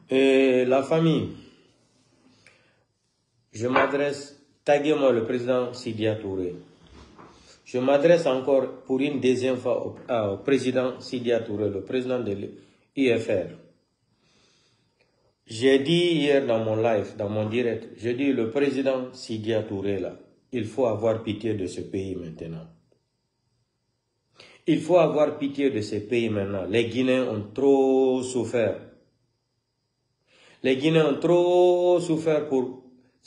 Et la famille, je m'adresse, taguez-moi le président Sidya Touré. Je m'adresse encore pour une deuxième fois au président Sidya Touré, le président de l'IFR. J'ai dit hier dans mon live, dans mon direct, j'ai dit le président Sidya Touré là, il faut avoir pitié de ce pays maintenant. Il faut avoir pitié de ce pays maintenant. Les Guinéens ont trop souffert. Les Guinéens ont trop souffert pour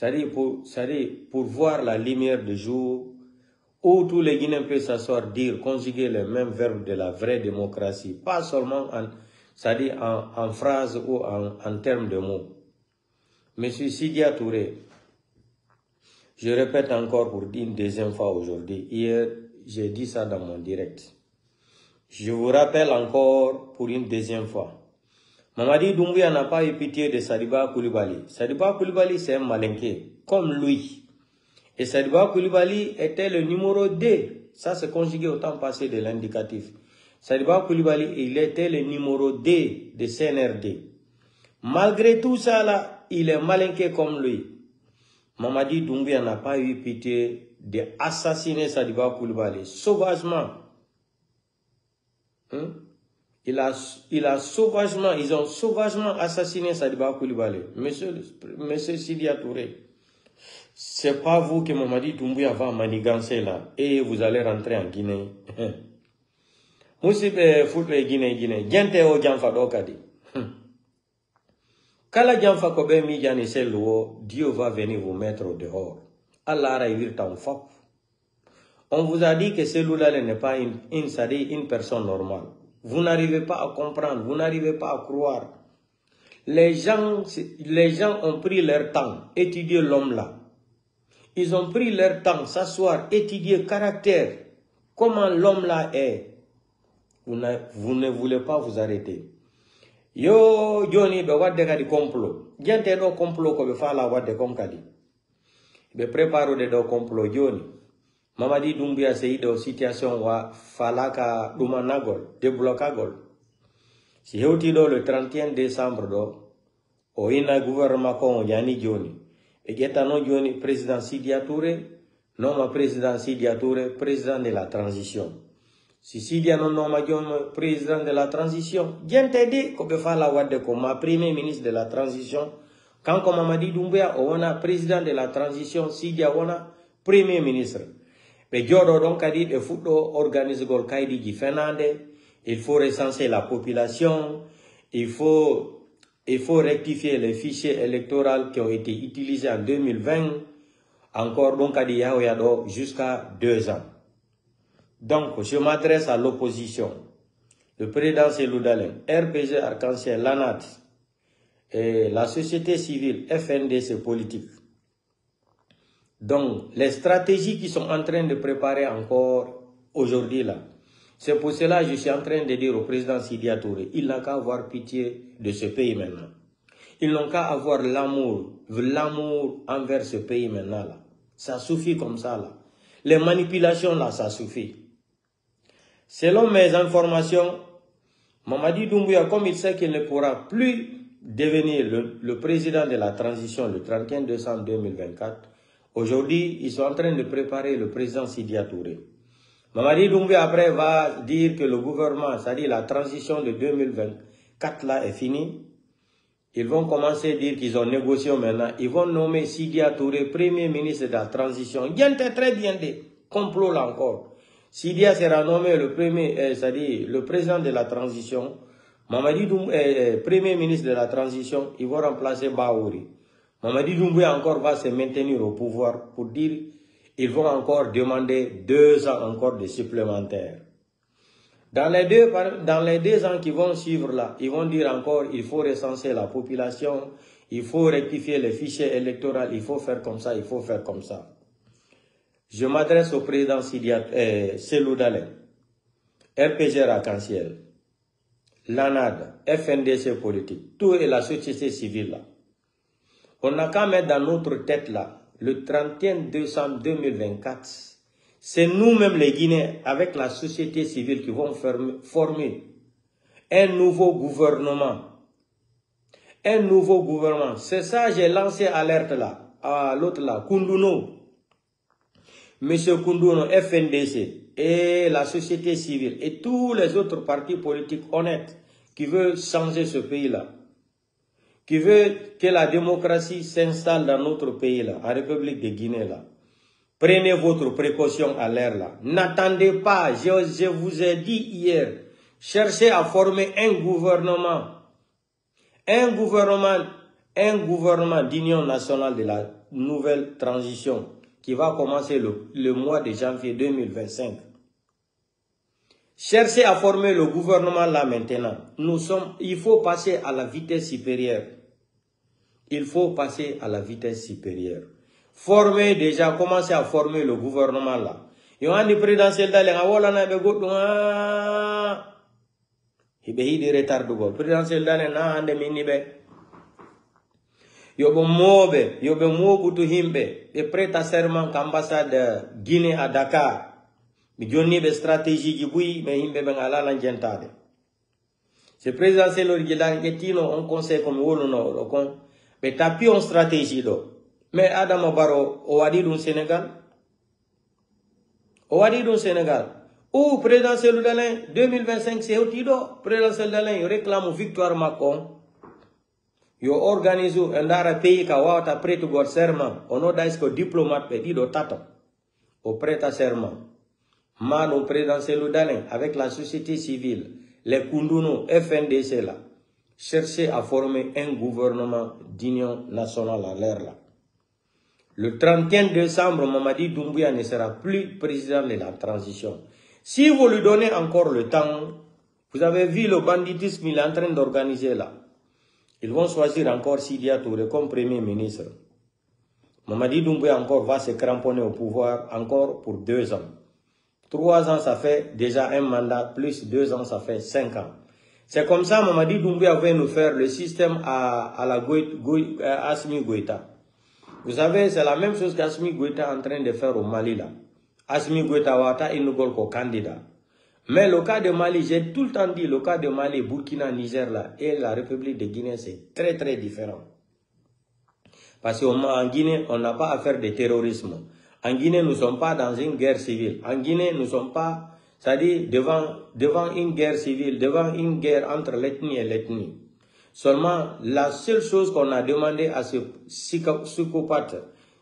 voir la lumière du jour où tous les Guinéens peuvent s'asseoir, dire, conjuguer les mêmes verbes de la vraie démocratie, pas seulement en phrases ou en termes de mots. Monsieur Sidya Touré, je répète encore pour une deuxième fois aujourd'hui, hier j'ai dit ça dans mon direct. Je vous rappelle encore pour une deuxième fois. Mamadi Doumbouya n'a pas eu pitié de Sadiba Koulibaly. Sadiba Koulibaly, c'est un malinqué, comme lui. Et Sadiba Koulibaly était le numéro 2. Ça, c'est conjugué au temps passé de l'indicatif. Sadiba Koulibaly, il était le numéro 2 de CNRD. Malgré tout ça, là, il est malinqué comme lui. Mamadi Doumbouya n'a pas eu pitié d'assassiner Sadiba Koulibaly sauvagement. Ils ont sauvagement assassiné Sadiba Koulibaly. Monsieur Sidya Touré, c'est pas vous que Mamadi Doumbouya va manigancer là et vous allez rentrer en Guinée. Moussibe foutre Guinée. Gente o janfa dokadi. Kala janfa kobe mi jani seluo, Dieu va venir vous mettre au dehors. Allah raïvir ta fap. On vous a dit que celui-là n'est pas une personne normale. Vous n'arrivez pas à comprendre, vous n'arrivez pas à croire. Les gens ont pris leur temps, étudier l'homme là. Ils ont pris leur temps, s'asseoir, étudier le caractère. Comment l'homme là est. Vous ne voulez pas vous arrêter. Yo, Johnny, be wadde kadi complot. Gente do complot ko be fala wadde kom kadi. Be préparo de do complot Johnny. Mamadi Doumbouya se ido situation wa falaka dumanagol, déblocagol. Si hewti do le 31 décembre do, o ina gouvernement ko yani Johnny. E geta no Johnny président Sidya Touré, non ma président Sidya Touré, président de la transition. Si Sidya non ma Johnny président de la transition, gente di ko be fala wadde ko ma premier ministre de la transition. Quand comme Mamadi Doumbouya on a président de la transition, Sidya on a premier ministre. Mais Diodo donc a dit que Foudo organise gol kaidi gi fenande, il faut recenser la population, il faut rectifier les fichiers électoraux qui ont été utilisés en 2020, encore donc a dit Yahoyado jusqu'à 2 ans. Donc je m'adresse à l'opposition, le président Seloudalen, RPG Arc-en-Ciel, l'ANAT, et la société civile, FNDC politique. Donc, les stratégies qui sont en train de préparer encore aujourd'hui là, c'est pour cela que je suis en train de dire au président Sidya Touré, il n'a qu'à avoir pitié de ce pays maintenant. Ils n'ont qu'à avoir l'amour envers ce pays maintenant là. Ça suffit comme ça là. Les manipulations là, ça suffit. Selon mes informations, Mamadi Doumbouya, comme il sait qu'il ne pourra plus devenir le président de la transition le 31 décembre 2024, aujourd'hui, ils sont en train de préparer le président Sidya Touré. Mamadi Doumbouya après va dire que le gouvernement, c'est-à-dire la transition de 2024 là est finie. Ils vont commencer à dire qu'ils ont négocié maintenant. Ils vont nommer Sidya Touré premier ministre de la transition. Il y a très bien des complots là encore. Sidya sera nommé le premier, c'est-à-dire le président de la transition. Mamadi Doumbouya, premier ministre de la transition, ils vont remplacer Bahouri. Mamadi Doumbouya encore va se maintenir au pouvoir pour dire ils vont encore demander 2 ans encore de supplémentaires. Dans les 2 ans qui vont suivre là, ils vont dire encore il faut recenser la population, il faut rectifier les fichiers électoraux, il faut faire comme ça, il faut faire comme ça. Je m'adresse au président Seloudalen, RPG Arc-en-Ciel, l'ANAD, FNDC politique, tout est la société civile là. On n'a qu'à mettre dans notre tête là, le 31 décembre 2024, c'est nous-mêmes les Guinéens, avec la société civile, qui vont former un nouveau gouvernement. un nouveau gouvernement. C'est ça, j'ai lancé alerte là, à l'autre là, Koundouno. Monsieur Koundouno, FNDC, et la société civile, et tous les autres partis politiques honnêtes qui veulent changer ce pays-là, qui veulent que la démocratie s'installe dans notre pays-là, en République de Guinée là. Prenez votre précaution à l'air là. N'attendez pas, je vous ai dit hier, cherchez à former un gouvernement d'union nationale de la nouvelle transition qui va commencer le mois de janvier 2025. Cherchez à former le gouvernement là maintenant. Il faut passer à la vitesse supérieure. Il faut passer à la vitesse supérieure. Former déjà, commencer à former le gouvernement là. Il y a un présidentiel d'aller à Wallana de Godouin. Il y a des retards de Godouin. Présidentiel d'aller à Ande Minibe. Yobe Mobe, Yobe Mobutu Himbe, et prêt à serment qu'ambassade Guinée à Dakar. Mais Johnny be stratégie Djiboui, mais Himbe Bengala l'Angentade. Ce présidentiel original, on conseille comme Wolono, mais tapis en stratégie d'eau. Mais Adam Barrow, au Wadidou Sénégal. Au Wadidou Sénégal. Ou présidentiel d'Alain, 2025, c'est Otido. Présidentiel d'Alain, il réclame victoire Macron. Yo organise un pays qui a prêt à serment. On a dit que diplomate dit de tato. Au prêt à serment. Mano présidentiel d'Alain, avec la société civile, les Koundouno, FNDC là. Chercher à former un gouvernement d'union nationale à l'air là. Le 31 décembre, Mamadi Doumbouya ne sera plus président de la transition. Si vous lui donnez encore le temps, vous avez vu le banditisme qu'il est en train d'organiser là. Ils vont choisir encore Sidia Touré comme premier ministre. Mamadi Doumbouya encore va se cramponner au pouvoir encore pour 2 ans. 3 ans, ça fait déjà un mandat, plus 2 ans, ça fait 5 ans. C'est comme ça, Mamadi Doumbouya va nous faire le système à la Assimi Goïta. Vous savez, c'est la même chose qu'Assimi Goïta est en train de faire au Mali là. Assimi Goïta Wata, il nous goal qu'au candidat. Mais le cas de Mali, j'ai tout le temps dit, le cas de Mali, Burkina, Niger là, et la République de Guinée, c'est très très différent. Parce qu'en Guinée, on n'a pas affaire de terrorisme. En Guinée, nous ne sommes pas dans une guerre civile. En Guinée, nous ne sommes pas, c'est-à-dire devant une guerre civile, devant une guerre entre l'ethnie et l'ethnie. Seulement, la seule chose qu'on a demandé à ce psychopathe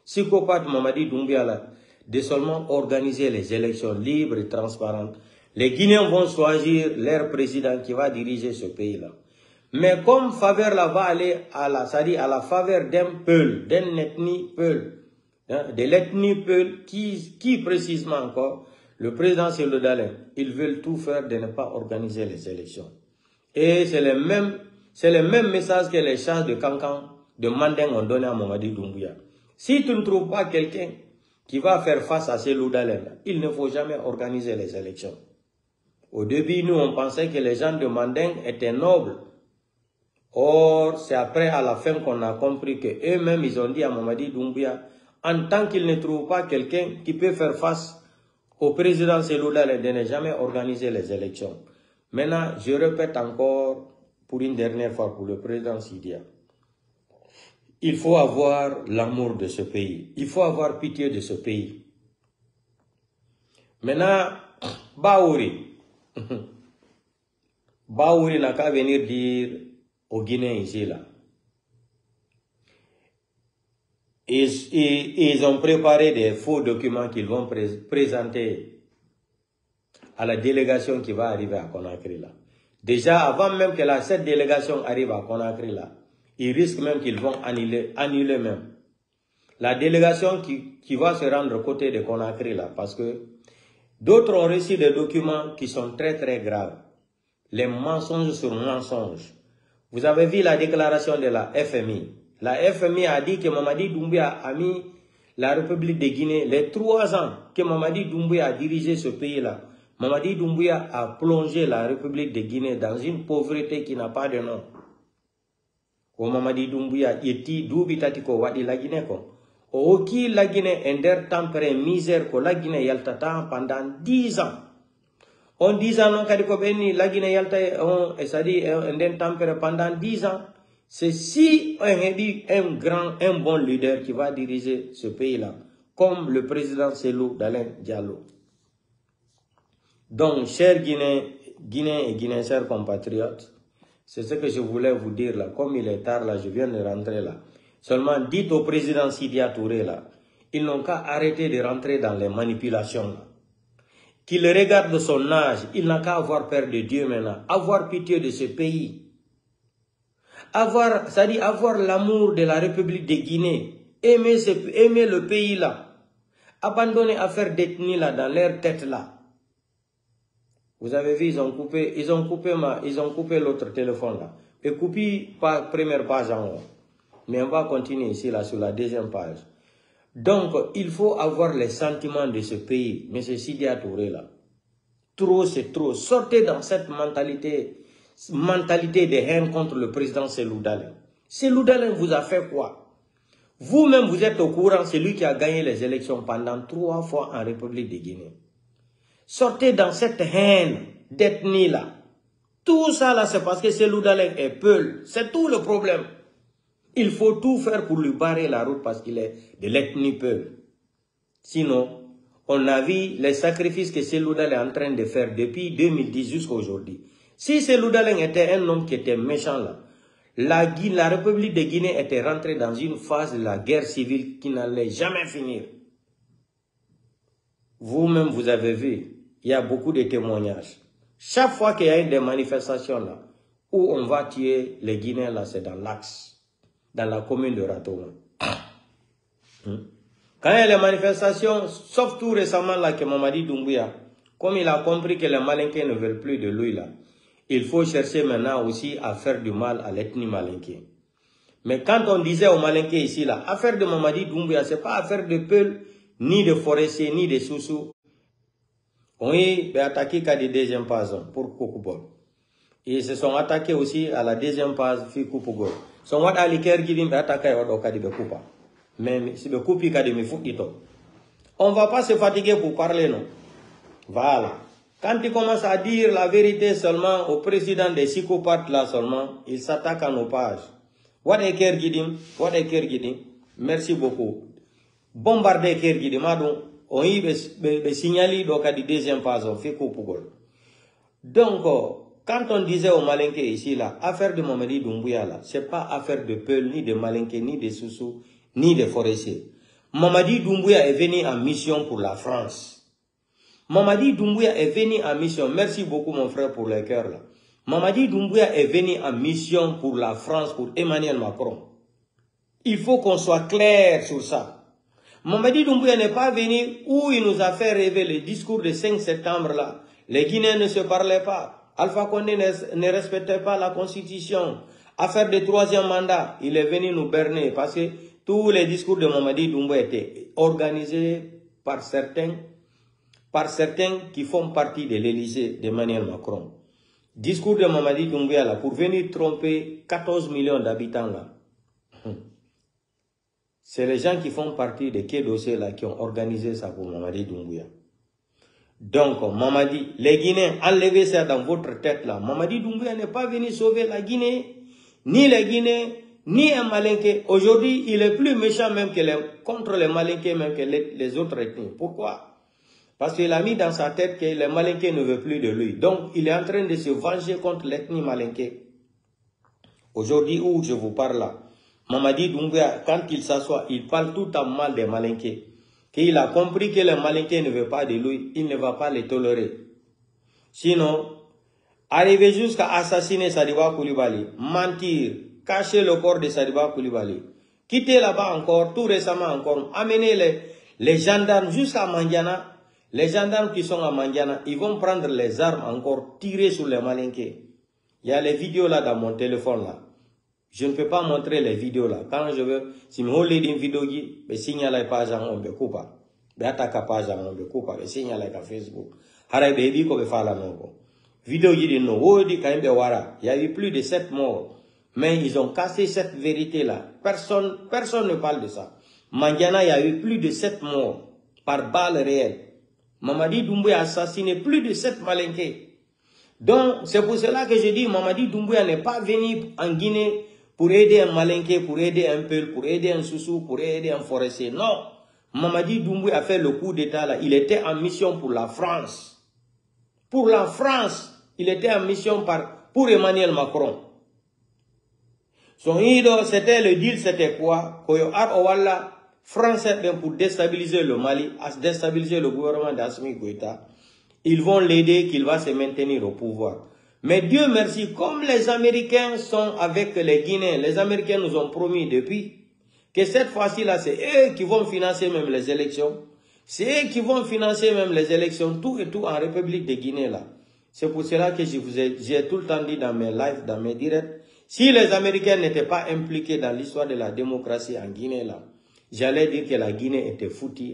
Mamadi Doumbouya là, de seulement organiser les élections libres et transparentes. Les Guinéens vont choisir leur président qui va diriger ce pays-là. Mais comme faveur là va aller à la faveur d'un peuple, d'une ethnie peuple, hein, de l'ethnie peuple qui précisément encore, le président Cellou Dalein, ils veulent tout faire de ne pas organiser les élections. Et c'est le même message que les chars de Cancan, de Mandeng ont donné à Mamadi Doumbouya. Si tu ne trouves pas quelqu'un qui va faire face à Cellou Dalein, il ne faut jamais organiser les élections. Au début, nous, on pensait que les gens de Mandeng étaient nobles. Or, c'est après, à la fin, qu'on a compris qu'eux-mêmes, ils ont dit à Mamadi Doumbouya, en tant qu'ils ne trouvent pas quelqu'un qui peut faire face au président Cellou Dalein, de ne jamais organiser les élections. Maintenant, je répète encore, pour une dernière fois, pour le président Sidia, il faut avoir l'amour de ce pays. Il faut avoir pitié de ce pays. Maintenant, Baouri n'a qu'à venir dire aux Guinéens ici là. Ils ont préparé des faux documents qu'ils vont présenter à la délégation qui va arriver à Conakry là. Déjà, avant même que cette délégation arrive à Conakry là, ils risquent même qu'ils vont annuler même. La délégation qui va se rendre côté de Conakry là, parce que d'autres ont reçu des documents qui sont très très graves. Les mensonges sur mensonges. Vous avez vu la déclaration de la FMI. La FMI a dit que Mamadi Doumbouya a mis la République de Guinée les 3 ans que Mamadi Doumbouya a dirigé ce pays-là. Mamadi Doumbouya a plongé la République de Guinée dans une pauvreté qui n'a pas de nom. O Mamadi Doumbouya yeti dubi tatiko wadi la Guinée ko. O qui la Guinée ender tempéré misère ko la Guinée yaltata pendant 10 ans. On 10 ans non kadiko beni la Guinée yalta on c'est-à-dire ender tempéré pendant 10 ans. C'est si un bon leader qui va diriger ce pays-là, comme le président Cellou Dalein Diallo. Donc, chers Guinéens et Guinéens, chers compatriotes, c'est ce que je voulais vous dire là. Comme il est tard là, je viens de rentrer là. Seulement, dites au président Sidya Touré là, ils n'ont qu'à arrêter de rentrer dans les manipulations là. Qu'il regarde son âge, il n'a qu'à avoir peur de Dieu maintenant, avoir pitié de ce pays. C'est-à-dire avoir l'amour de la République de Guinée, aimer le pays là, abandonner à faire d'ethnie là dans leur tête là. Vous avez vu, ils ont coupé l'autre téléphone là. Et coupé la première page en haut. Mais on va continuer ici là sur la deuxième page. Donc, il faut avoir les sentiments de ce pays, M. Sidya Touré là. Trop, c'est trop. Sortez dans cette mentalité de haine contre le président Cellou Dalein. Cellou Dalein vous a fait quoi? Vous-même, vous êtes au courant, c'est lui qui a gagné les élections pendant 3 fois en République de Guinée. Sortez dans cette haine d'ethnie là. Tout ça là, c'est parce que Cellou Dalein est peul. C'est tout le problème. Il faut tout faire pour lui barrer la route parce qu'il est de l'ethnie peul. Sinon, on a vu les sacrifices que Cellou Dalein est en train de faire depuis 2010 jusqu'à aujourd'hui. Si Cellou Dalein était un homme qui était méchant là, la République de Guinée était rentrée dans une phase de la guerre civile qui n'allait jamais finir. Vous-même, vous avez vu, il y a beaucoup de témoignages. Chaque fois qu'il y a des manifestations là, où on va tuer les Guinéens là, c'est dans l'axe, dans la commune de Ratoma. Quand il y a les manifestations, sauf tout récemment là que Mamadi Doumbouya, comme il a compris que les Malinqués ne veulent plus de lui là, il faut chercher maintenant aussi à faire du mal à l'ethnie Malinké. Mais quand on disait aux Malinqués ici là, affaire de Mamadi Doumbouya, c'est pas affaire de Peul, ni de Forestier, ni de Soussou. Oui, mais attaqué qu'à des deuxième phase pour Koukoubo. Ils se sont attaqués aussi à la deuxième phase fi Koukoubo. Son wat aliker gidim attaqué au Kadi Bekoupa. Mais si le coupi Kadi me fout on va pas se fatiguer pour parler non. Voilà. Quand il commence à dire la vérité seulement au président des psychopathes là seulement, il s'attaque à nos pages. What a care gidim, merci beaucoup. Bombarder care gidim, on y be signalé donc à la deuxième phase, on fait Koukoubo. Donc, quand on disait aux Malinqués ici là, affaire de Mamadi Doumbouya là, c'est pas affaire de Peul, ni de Malinqués, ni de Soussou, ni de Forestier. Mamadi Doumbouya est venu en mission pour la France. Mamadi Doumbouya est venu en mission. Merci beaucoup mon frère pour les cœurs là. Mamadi Doumbouya est venu en mission pour la France, pour Emmanuel Macron. Il faut qu'on soit clair sur ça. Mamadi Doumbouya n'est pas venu où il nous a fait rêver le discours de 5 septembre là. Les Guinéens ne se parlaient pas. Alpha Condé ne respectait pas la constitution. Affaire de 3e mandat, il est venu nous berner parce que tous les discours de Mamadi Doumbouya étaient organisés par certains qui font partie de l'Élysée d'Emmanuel Macron. Discours de Mamadi Doumbouya là, pour venir tromper 14 millions d'habitants là. C'est les gens qui font partie de Kédossé là qui ont organisé ça pour Mamadi Doumbouya. Donc, Mamadi, les Guinéens, enlevez ça dans votre tête là. Mamadi Doumbouya n'est pas venu sauver la Guinée, ni les Guinéens, ni un Malinké. Aujourd'hui, il est plus méchant même que contre les Malinké même que les autres ethnies. Pourquoi? Parce qu'il a mis dans sa tête que les Malinké ne veulent plus de lui. Donc, il est en train de se venger contre l'ethnie Malinké. Aujourd'hui où je vous parle là, Mamadi Doumbouya, quand il s'assoit, il parle tout en mal des Malinké. Qu'il a compris que les Malinké ne veulent pas de lui, il ne va pas les tolérer. Sinon, arriver jusqu'à assassiner Sadiba Koulibaly, mentir, cacher le corps de Sadiba Koulibaly, quitter là-bas encore, tout récemment encore, amener les gendarmes jusqu'à Mandiana. Les gendarmes qui sont à Mandiana, ils vont prendre les armes encore, tirer sur les Malinké. Il y a les vidéos là dans mon téléphone là. Je ne peux pas montrer les vidéos là. Quand je veux, si je veux une vidéo, je signale la page en on coupe. Je attaque page en on coupe. Je signale la Facebook. Haray baby ko be fala non. Vidéo yi no wodi quand même wara. Il y a eu plus de 7 morts. Mais ils ont cassé cette vérité là. Personne ne parle de ça. Mandiana, il y a eu plus de 7 morts par balle réelle. Mamadi Doumbouya a assassiné plus de 7 Malinké. Donc, c'est pour cela que je dis Mamadi Doumbouya n'est pas venu en Guinée pour aider un Malinké, pour aider un Peul, pour aider un Soussou, pour aider un Forestier. Non. Mamadi Doumbouya a fait le coup d'État là. Il était en mission pour la France. Pour la France. Il était en mission pour Emmanuel Macron. Son idole, c'était le deal, c'était quoi? Koyo Ar Owala, Français pour déstabiliser le Mali, déstabiliser le gouvernement d'Assimi Goïta. Ils vont l'aider, qu'il va se maintenir au pouvoir. Mais Dieu merci, comme les Américains sont avec les Guinéens, les Américains nous ont promis depuis que cette fois-ci là, c'est eux qui vont financer même les élections. C'est eux qui vont financer même les élections, tout et tout en République de Guinée là. C'est pour cela que j'ai tout le temps dit dans mes lives, dans mes directs, si les Américains n'étaient pas impliqués dans l'histoire de la démocratie en Guinée là, j'allais dire que la Guinée était foutue.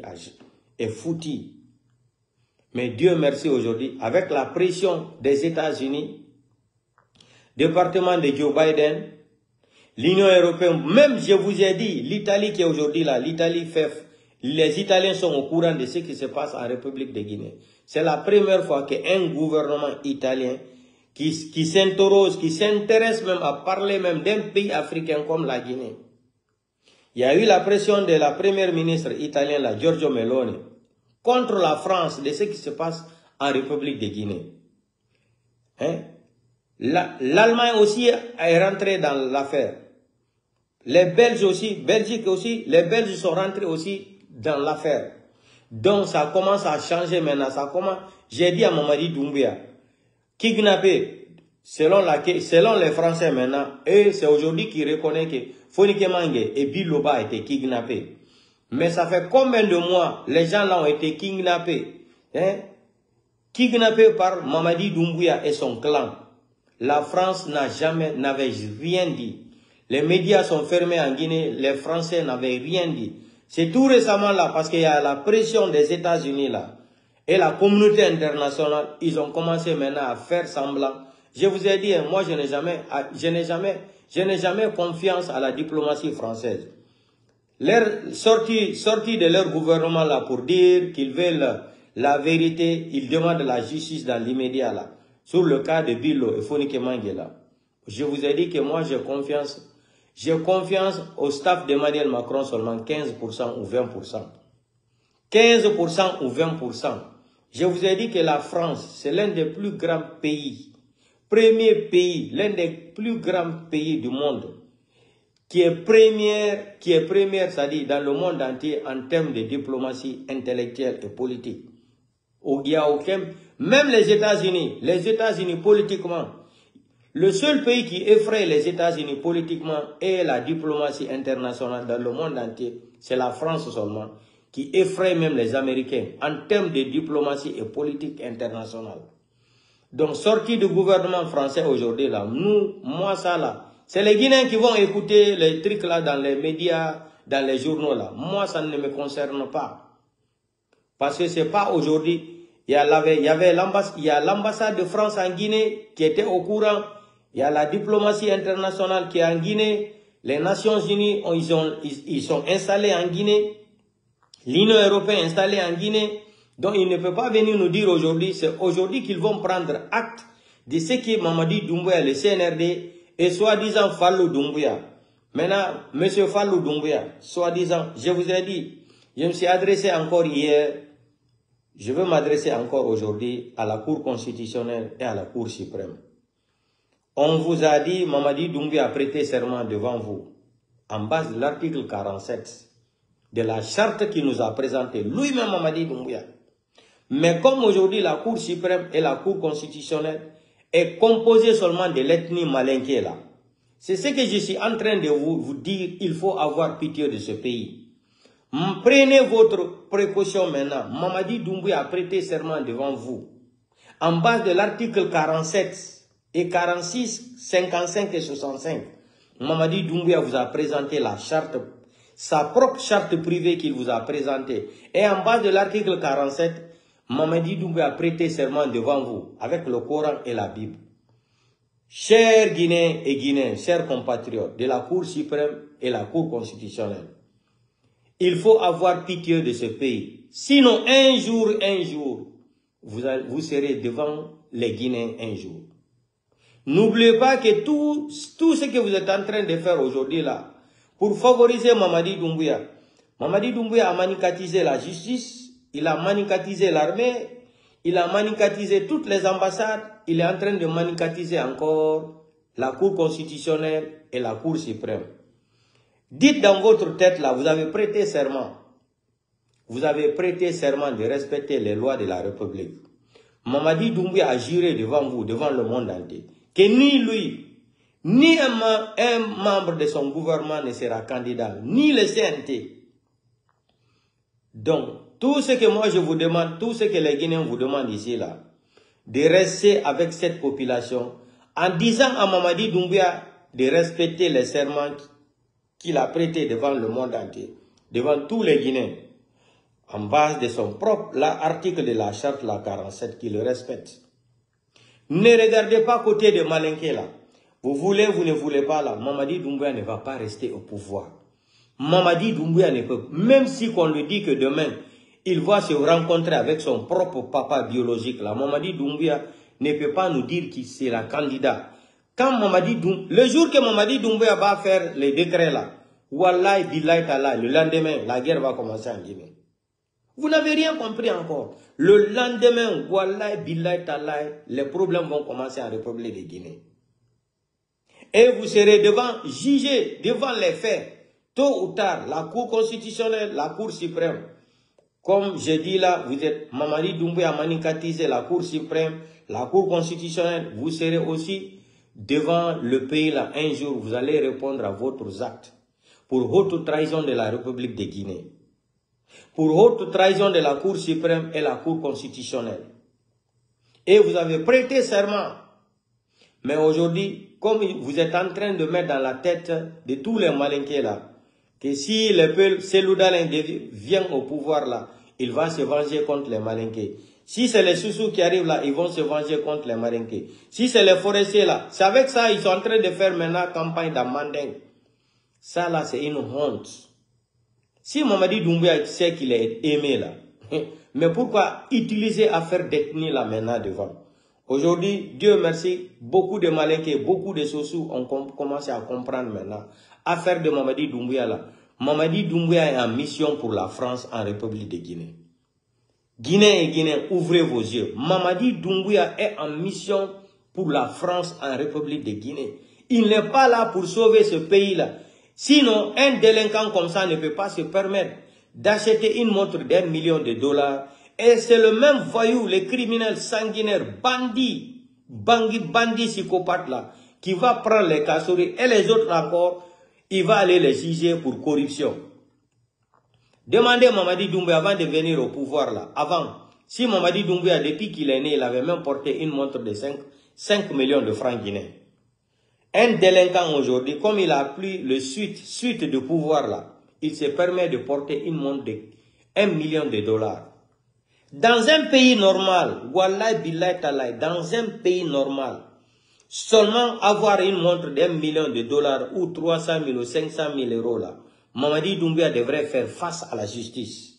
Mais Dieu merci aujourd'hui, avec la pression des États-Unis, département de Joe Biden, l'Union européenne, même je vous ai dit, l'Italie qui est aujourd'hui là, les Italiens sont au courant de ce qui se passe en République de Guinée. C'est la première fois qu'un gouvernement italien qui s'interroge, qui s'intéresse même à parler même d'un pays africain comme la Guinée. Il y a eu la pression de la première ministre italienne, la Giorgia Meloni, contre la France de ce qui se passe en République de Guinée. Hein? L'Allemagne aussi est rentrée dans l'affaire. Les Belges aussi, Belgique aussi, les Belges sont rentrés aussi dans l'affaire. Donc ça commence à changer maintenant. Ça commence, j'ai dit à Mamadi Doumbouya, kidnappé, selon les Français maintenant, et c'est aujourd'hui qu'ils reconnaissent que Fonike Mange et Biloba a été kidnappés. Mais ça fait combien de mois les gens là ont été kidnappés, hein? Kidnappés par Mamadi Doumbouya et son clan. La France n'avait rien dit. Les médias sont fermés en Guinée, les Français n'avaient rien dit. C'est tout récemment là, parce qu'il y a la pression des États-Unis là, et la communauté internationale, ils ont commencé maintenant à faire semblant. Je vous ai dit, moi je n'ai jamais confiance à la diplomatie française. Leur sortie de leur gouvernement là pour dire qu'ils veulent la vérité, ils demandent la justice dans l'immédiat là, sur le cas de Bilo et Fonike Mangela. Je vous ai dit que moi j'ai confiance au staff d'Emmanuel Macron seulement 15% ou 20%. 15% ou 20%. Je vous ai dit que la France, c'est l'un des plus grands pays, premier pays, l'un des plus grands pays du monde, qui est première, c'est-à-dire dans le monde entier en termes de diplomatie intellectuelle et politique. Il y a aucun, même les États-Unis politiquement, le seul pays qui effraie les États-Unis politiquement et la diplomatie internationale dans le monde entier, c'est la France seulement, qui effraie même les Américains en termes de diplomatie et politique internationale. Donc, sortie du gouvernement français aujourd'hui, là, moi ça là, c'est les Guinéens qui vont écouter les trucs là dans les médias, dans les journaux là. Moi, ça ne me concerne pas. Parce que c'est pas aujourd'hui. Il y a l'ambassade de France en Guinée qui était au courant. Il y a la diplomatie internationale qui est en Guinée. Les Nations Unies, ils sont installés en Guinée. L'Union européenne est installée en Guinée. Donc, il ne peut pas venir nous dire aujourd'hui, c'est aujourd'hui qu'ils vont prendre acte de ce qui est Mamadi Doumbouya, le CNRD, et soi-disant Fallou Doumbouya. Maintenant, M. Fallou Doumbouya, soi-disant, je vous ai dit, je me suis adressé encore hier, je veux m'adresser encore aujourd'hui à la Cour constitutionnelle et à la Cour suprême. On vous a dit, Mamadi Doumbouya a prêté serment devant vous, en base de l'article 47 de la charte qu'il nous a présentée, lui-même Mamadi Doumbouya. Mais comme aujourd'hui la Cour suprême et la Cour constitutionnelle est composée seulement de l'ethnie malinké là, c'est ce que je suis en train de vous dire, il faut avoir pitié de ce pays. Prenez votre précaution maintenant. Mamadi Doumbouya a prêté serment devant vous, en base de l'article 47 et 46, 55 et 65. Mamadi Doumbouya vous a présenté la charte, sa propre charte privée qu'il vous a présentée. Et en base de l'article 47, Mamadi Doumbouya a prêté serment devant vous, avec le Coran et la Bible. Chers Guinéens et Guinéens, chers compatriotes de la Cour suprême et la Cour constitutionnelle, il faut avoir pitié de ce pays. Sinon, un jour, vous serez devant les Guinéens un jour. N'oubliez pas que tout ce que vous êtes en train de faire aujourd'hui là, pour favoriser Mamadi Doumbouya a manicatisé la justice, il a manicatisé l'armée, il a manicatisé toutes les ambassades, il est en train de manicatiser encore la Cour constitutionnelle et la Cour suprême. Dites dans votre tête là, vous avez prêté serment. Vous avez prêté serment de respecter les lois de la République. Mamadi Doumbouya a juré devant vous, devant le monde entier, que ni lui, ni un membre de son gouvernement ne sera candidat, ni le CNT. Donc, tout ce que moi je vous demande, tout ce que les Guinéens vous demandent ici là, de rester avec cette population, en disant à Mamadi Doumbouya de respecter les serments qu'il a prêtés devant le monde entier, devant tous les Guinéens, en base de son propre article de la charte, la 47, qui le respecte. Ne regardez pas côté de Malinké là. Vous voulez, vous ne voulez pas là. Mamadi Doumbouya ne va pas rester au pouvoir. Mamadi Doumbouya ne peut, même si on lui dit que demain, il va se rencontrer avec son propre papa biologique là. Mamadi Doumbouya ne peut pas nous dire qu'il sera candidat. Quand le jour que Mamadi Doumbouya va faire les décrets là, Wallahi billahi ta'ala, le lendemain, la guerre va commencer en Guinée. Vous n'avez rien compris encore. Le lendemain, Wallahi billahi ta'ala, les problèmes vont commencer en République de Guinée. Et vous serez jugé devant les faits. Tôt ou tard, la Cour constitutionnelle, la Cour suprême. Comme je dis là, vous êtes Mamadi Doumbouya a manicatisé la Cour suprême, la Cour constitutionnelle. Vous serez aussi devant le pays là. Un jour, vous allez répondre à votre acte pour haute trahison de la République de Guinée. Pour haute trahison de la Cour suprême et la Cour constitutionnelle. Et vous avez prêté serment. Mais aujourd'hui, comme vous êtes en train de mettre dans la tête de tous les Malinké là, que si le peuple Seloudalen vient au pouvoir là, il va se venger contre les Malinké. Si c'est les Soussous qui arrivent là, ils vont se venger contre les Malinké. Si c'est les forestiers là, c'est avec ça ils sont en train de faire maintenant campagne dans Mandeng. Ça là, c'est une honte. Si Mamadi Doumbouya sait qu'il est aimé là, mais pourquoi utiliser affaire d'ethnie là maintenant devant? Aujourd'hui, Dieu merci, beaucoup de Malinké, beaucoup de Soussous ont commencé à comprendre maintenant. Affaire de Mamadi Doumbouya là. Mamadi Doumbouya est en mission pour la France en République de Guinée. Guinéens et Guinéens, ouvrez vos yeux. Mamadi Doumbouya est en mission pour la France en République de Guinée. Il n'est pas là pour sauver ce pays là. Sinon, un délinquant comme ça ne peut pas se permettre d'acheter une montre d'1 million de dollars. Et c'est le même voyou, les criminels sanguinaires, bandits psychopathes là, qui va prendre les Kassouri et les autres encore, il va aller les juger pour corruption. Demandez à Mamadi Doumbouya avant de venir au pouvoir là. Avant, si Mamadi Doumbouya, depuis qu'il est né, il avait même porté une montre de 5 millions de francs guinéens. Un délinquant aujourd'hui, comme il a pris le suite de pouvoir là, il se permet de porter une montre de 1 million de dollars. Dans un pays normal, Wallahi billahi ta'ala, dans un pays normal, seulement avoir une montre d'1 million de dollars ou 300 000 ou 500 000 euros là, Mamadi Doumbouya devrait faire face à la justice.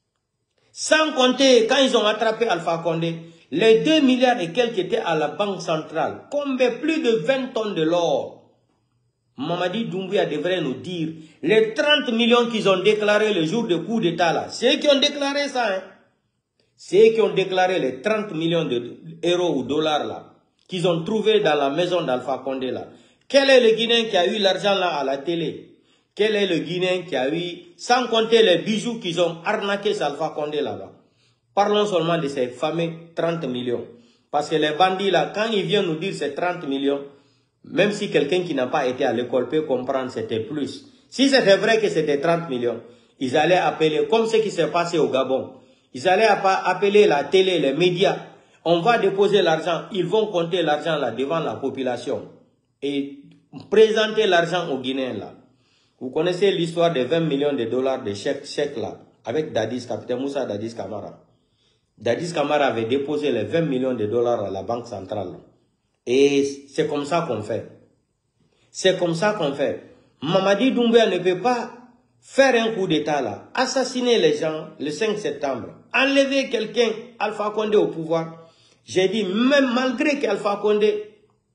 Sans compter, quand ils ont attrapé Alpha Condé, les 2 milliards et quelques étaient à la banque centrale, combien plus de 20 tonnes de l'or. Mamadi Doumbouya devrait nous dire, les 30 millions qu'ils ont déclarés le jour de coup d'état là, c'est eux qui ont déclaré ça, hein. C'est eux qui ont déclaré les 30 millions d'euros ou dollars là, qu'ils ont trouvé dans la maison d'Alpha Condé là. Quel est le Guinéen qui a eu l'argent là à la télé? Quel est le Guinéen qui a eu, sans compter les bijoux qu'ils ont arnaqués sur Alpha Condé là-bas? Parlons seulement de ces fameux 30 millions. Parce que les bandits là, quand ils viennent nous dire ces 30 millions, même si quelqu'un qui n'a pas été à l'école peut comprendre c'était plus. Si c'était vrai que c'était 30 millions, ils allaient appeler, comme ce qui s'est passé au Gabon, ils allaient appeler la télé, les médias. On va déposer l'argent, ils vont compter l'argent là devant la population et présenter l'argent aux Guinéens là. Vous connaissez l'histoire des 20 millions de dollars de chèques là, avec Dadis, capitaine Moussa Dadis Camara. Dadis Camara avait déposé les 20 millions de dollars à la banque centrale. Et c'est comme ça qu'on fait. C'est comme ça qu'on fait. Mamadi Doumbouya ne peut pas faire un coup d'état là, assassiner les gens le 5 septembre, enlever quelqu'un, Alpha Condé au pouvoir. J'ai dit, même malgré qu'Alpha Condé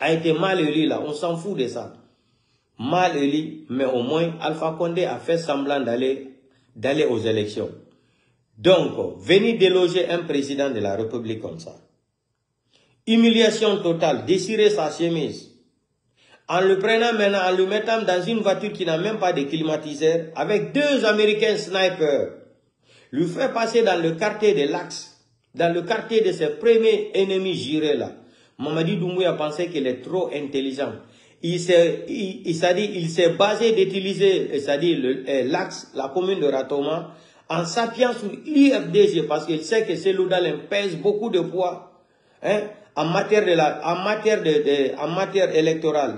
a été mal élu là, on s'en fout de ça. Mal élu, mais au moins Alpha Condé a fait semblant d'aller aux élections. Donc, venir déloger un président de la République comme ça. Humiliation totale, déchirer sa chemise. En le prenant maintenant, en le mettant dans une voiture qui n'a même pas de climatiseur, avec 2 Américains snipers, lui faire passer dans le quartier de l'Axe, dans le quartier de ses premiers ennemis jurés là. Mamadi Doumbouya pensait qu'il est trop intelligent. Il s'est basé d'utiliser, l'Axe, la commune de Ratoma, en s'appuyant sur l'IFDG, parce qu'il sait que Cellou Dalein pèse beaucoup de poids, hein, en matière électorale,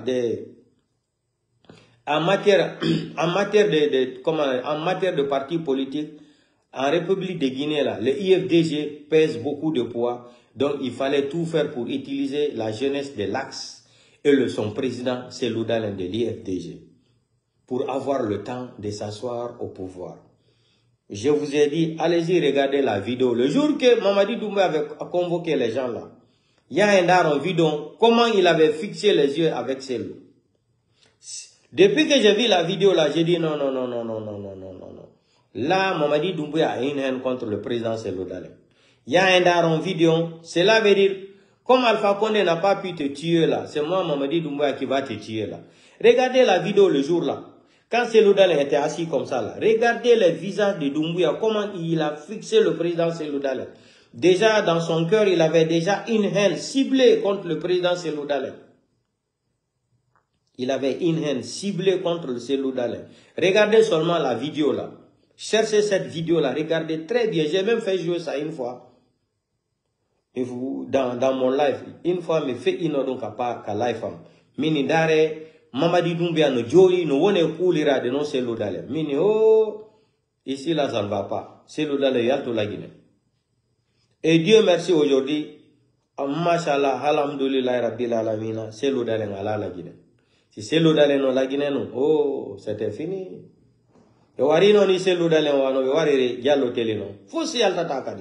en matière de partis politiques. En République de Guinée, là, le IFDG pèse beaucoup de poids, donc il fallait tout faire pour utiliser la jeunesse de l'Axe et son président, Cellou Dalein de l'IFDG, pour avoir le temps de s'asseoir au pouvoir. Je vous ai dit, allez-y regarder la vidéo. Le jour que Mamadi Doumbouya avait convoqué les gens là, il y a un daron vidéo, comment il avait fixé les yeux avec Cellou. Depuis que j'ai vu la vidéo là, j'ai dit non. Là, Mamadi Doumbouya a une haine contre le président Cellou Dalein. Il y a un daron vidéo, cela veut dire, comme Alpha Condé n'a pas pu te tuer là, c'est moi Mamadi Doumbouya qui va te tuer là. Regardez la vidéo le jour là. Quand Cellou Dalein était assis comme ça là, regardez le visage de Doumbouya, comment il a fixé le président Cellou Dalein. Déjà dans son cœur, il avait déjà une haine ciblée contre le président Cellou Dalein. Il avait une haine ciblée contre le Cellou Dalein. Regardez seulement la vidéo là. Cherchez cette vidéo là, regardez très bien. J'ai même fait jouer ça une fois. Et vous, dans mon live, une fois, me fait une donc à live. Mini dare, Mamadi Doumbouya no joyi, no wone koulira de non Cellou Dalein. Mini oh, ici là ça ne va pas. Cellou Dalein yalto la Guinée. Et Dieu merci aujourd'hui, Mashallah, alhamdoulilah, rabbil alamina, Cellou Dalein ala la Guinée. Si Cellou Dalein non la Guinée non, oh, c'était fini. Et wari non ni Cellou Dalein wano, wari diallo télé non. Foussi alta takadi,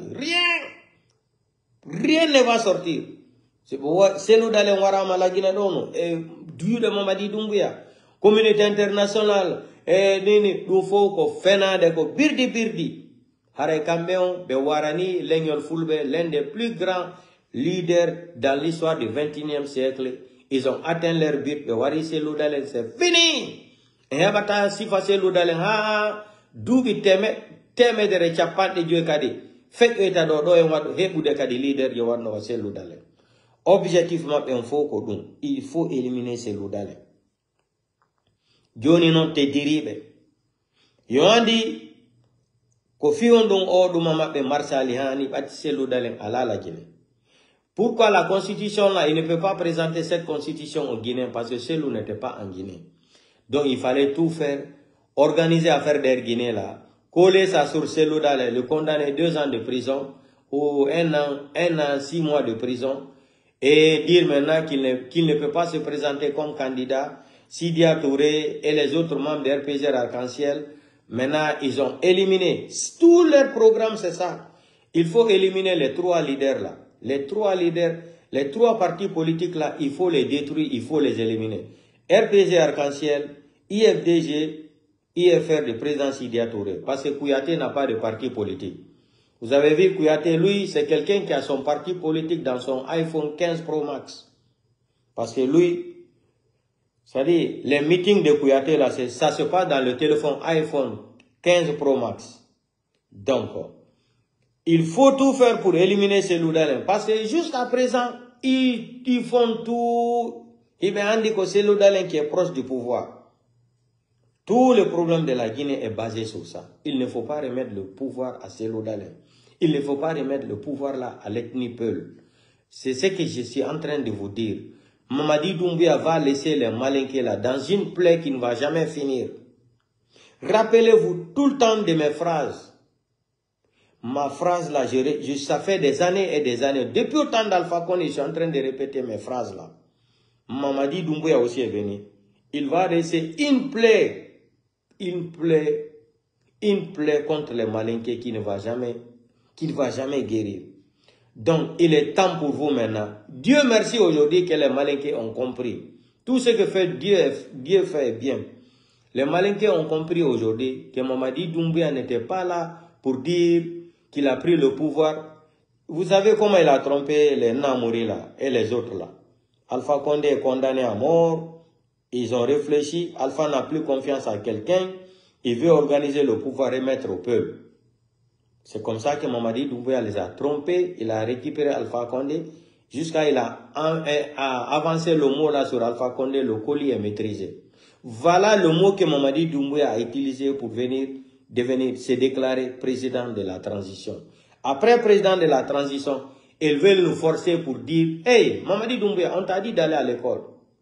rien ne va sortir. C'est pour Cellou Dalein warama la Guinée non, et Dieu de Mamadi Doumbouya, communauté internationale, et nini, du foko, fenade ko, birdi. Hare Kambeon, Bewarani, Legnol Fulbe, l'un des plus grands leaders dans l'histoire du XXIe siècle, ils ont atteint leur but. Bewari Cellou Dalein, c'est fini. Et abata sifa Cellou Dalein, doubi teme de rechapat de Dieu kadi. Fait état d'odo et wad hebu de kadi leader yawano Cellou Dalein. Objectivement, il faut éliminer Cellou Dalein. Johnny non te diribe. Yoandi, pourquoi la constitution là, il ne peut pas présenter cette constitution au Guinée parce que Cellou n'était pas en Guinée. Donc il fallait tout faire, organiser l'affaire d'Air Guinée là, coller ça sur Cellou Dalein, le condamner 2 ans de prison ou 1 an, 6 mois de prison et dire maintenant qu'il ne peut pas se présenter comme candidat. Sidia Touré et les autres membres de RPG Arc-en-Ciel. Maintenant, ils ont éliminé tout leur programme, c'est ça. Il faut éliminer les 3 leaders là. Les 3 leaders, les 3 partis politiques là, il faut les détruire, il faut les éliminer. RPG Arc-en-Ciel, IFDG, IFR de président Sidia Touré. Parce que Kouyaté n'a pas de parti politique. Vous avez vu Kouyaté, lui, c'est quelqu'un qui a son parti politique dans son iPhone 15 Pro Max. Parce que lui, c'est-à-dire, les meetings de Kouyaté, là, ça se passe dans le téléphone iPhone 15 Pro Max. Donc, il faut tout faire pour éliminer Cellou Dalein. Parce que jusqu'à présent, ils font tout. Il va dire que Cellou Dalein qui est proche du pouvoir. Tout le problème de la Guinée est basé sur ça. Il ne faut pas remettre le pouvoir à Cellou Dalein. Il ne faut pas remettre le pouvoir là à l'ethnie Peul. C'est ce que je suis en train de vous dire. Mamadi Doumbouya va laisser les malinqués là dans une plaie qui ne va jamais finir. Rappelez-vous tout le temps de mes phrases. Ma phrase là, ça fait des années et des années. Depuis le temps d'Alpha Condé, je suis en train de répéter mes phrases là. Mamadi Doumbouya aussi est venu. Il va laisser une plaie contre les malinqués qui ne va jamais guérir. Donc, il est temps pour vous maintenant. Dieu merci aujourd'hui que les Malinké ont compris. Tout ce que fait Dieu fait bien. Les Malinké ont compris aujourd'hui que Mamadi Doumbouya n'était pas là pour dire qu'il a pris le pouvoir. Vous savez comment il a trompé les Namouri là et les autres là. Alpha Condé est condamné à mort. Ils ont réfléchi. Alpha n'a plus confiance à quelqu'un. Il veut organiser le pouvoir et mettre au peuple. C'est comme ça que Mamadi Doumbouya les a trompés. Il a récupéré Alpha Condé. Jusqu'à il a avancé le mot là sur Alpha Condé. Le colis est maîtrisé. Voilà le mot que Mamadi Doumbouya a utilisé pour se déclarer président de la transition. Après président de la transition, ils veulent nous forcer pour dire « Hey, Mamadi Doumbouya, on t'a dit d'aller à l'école.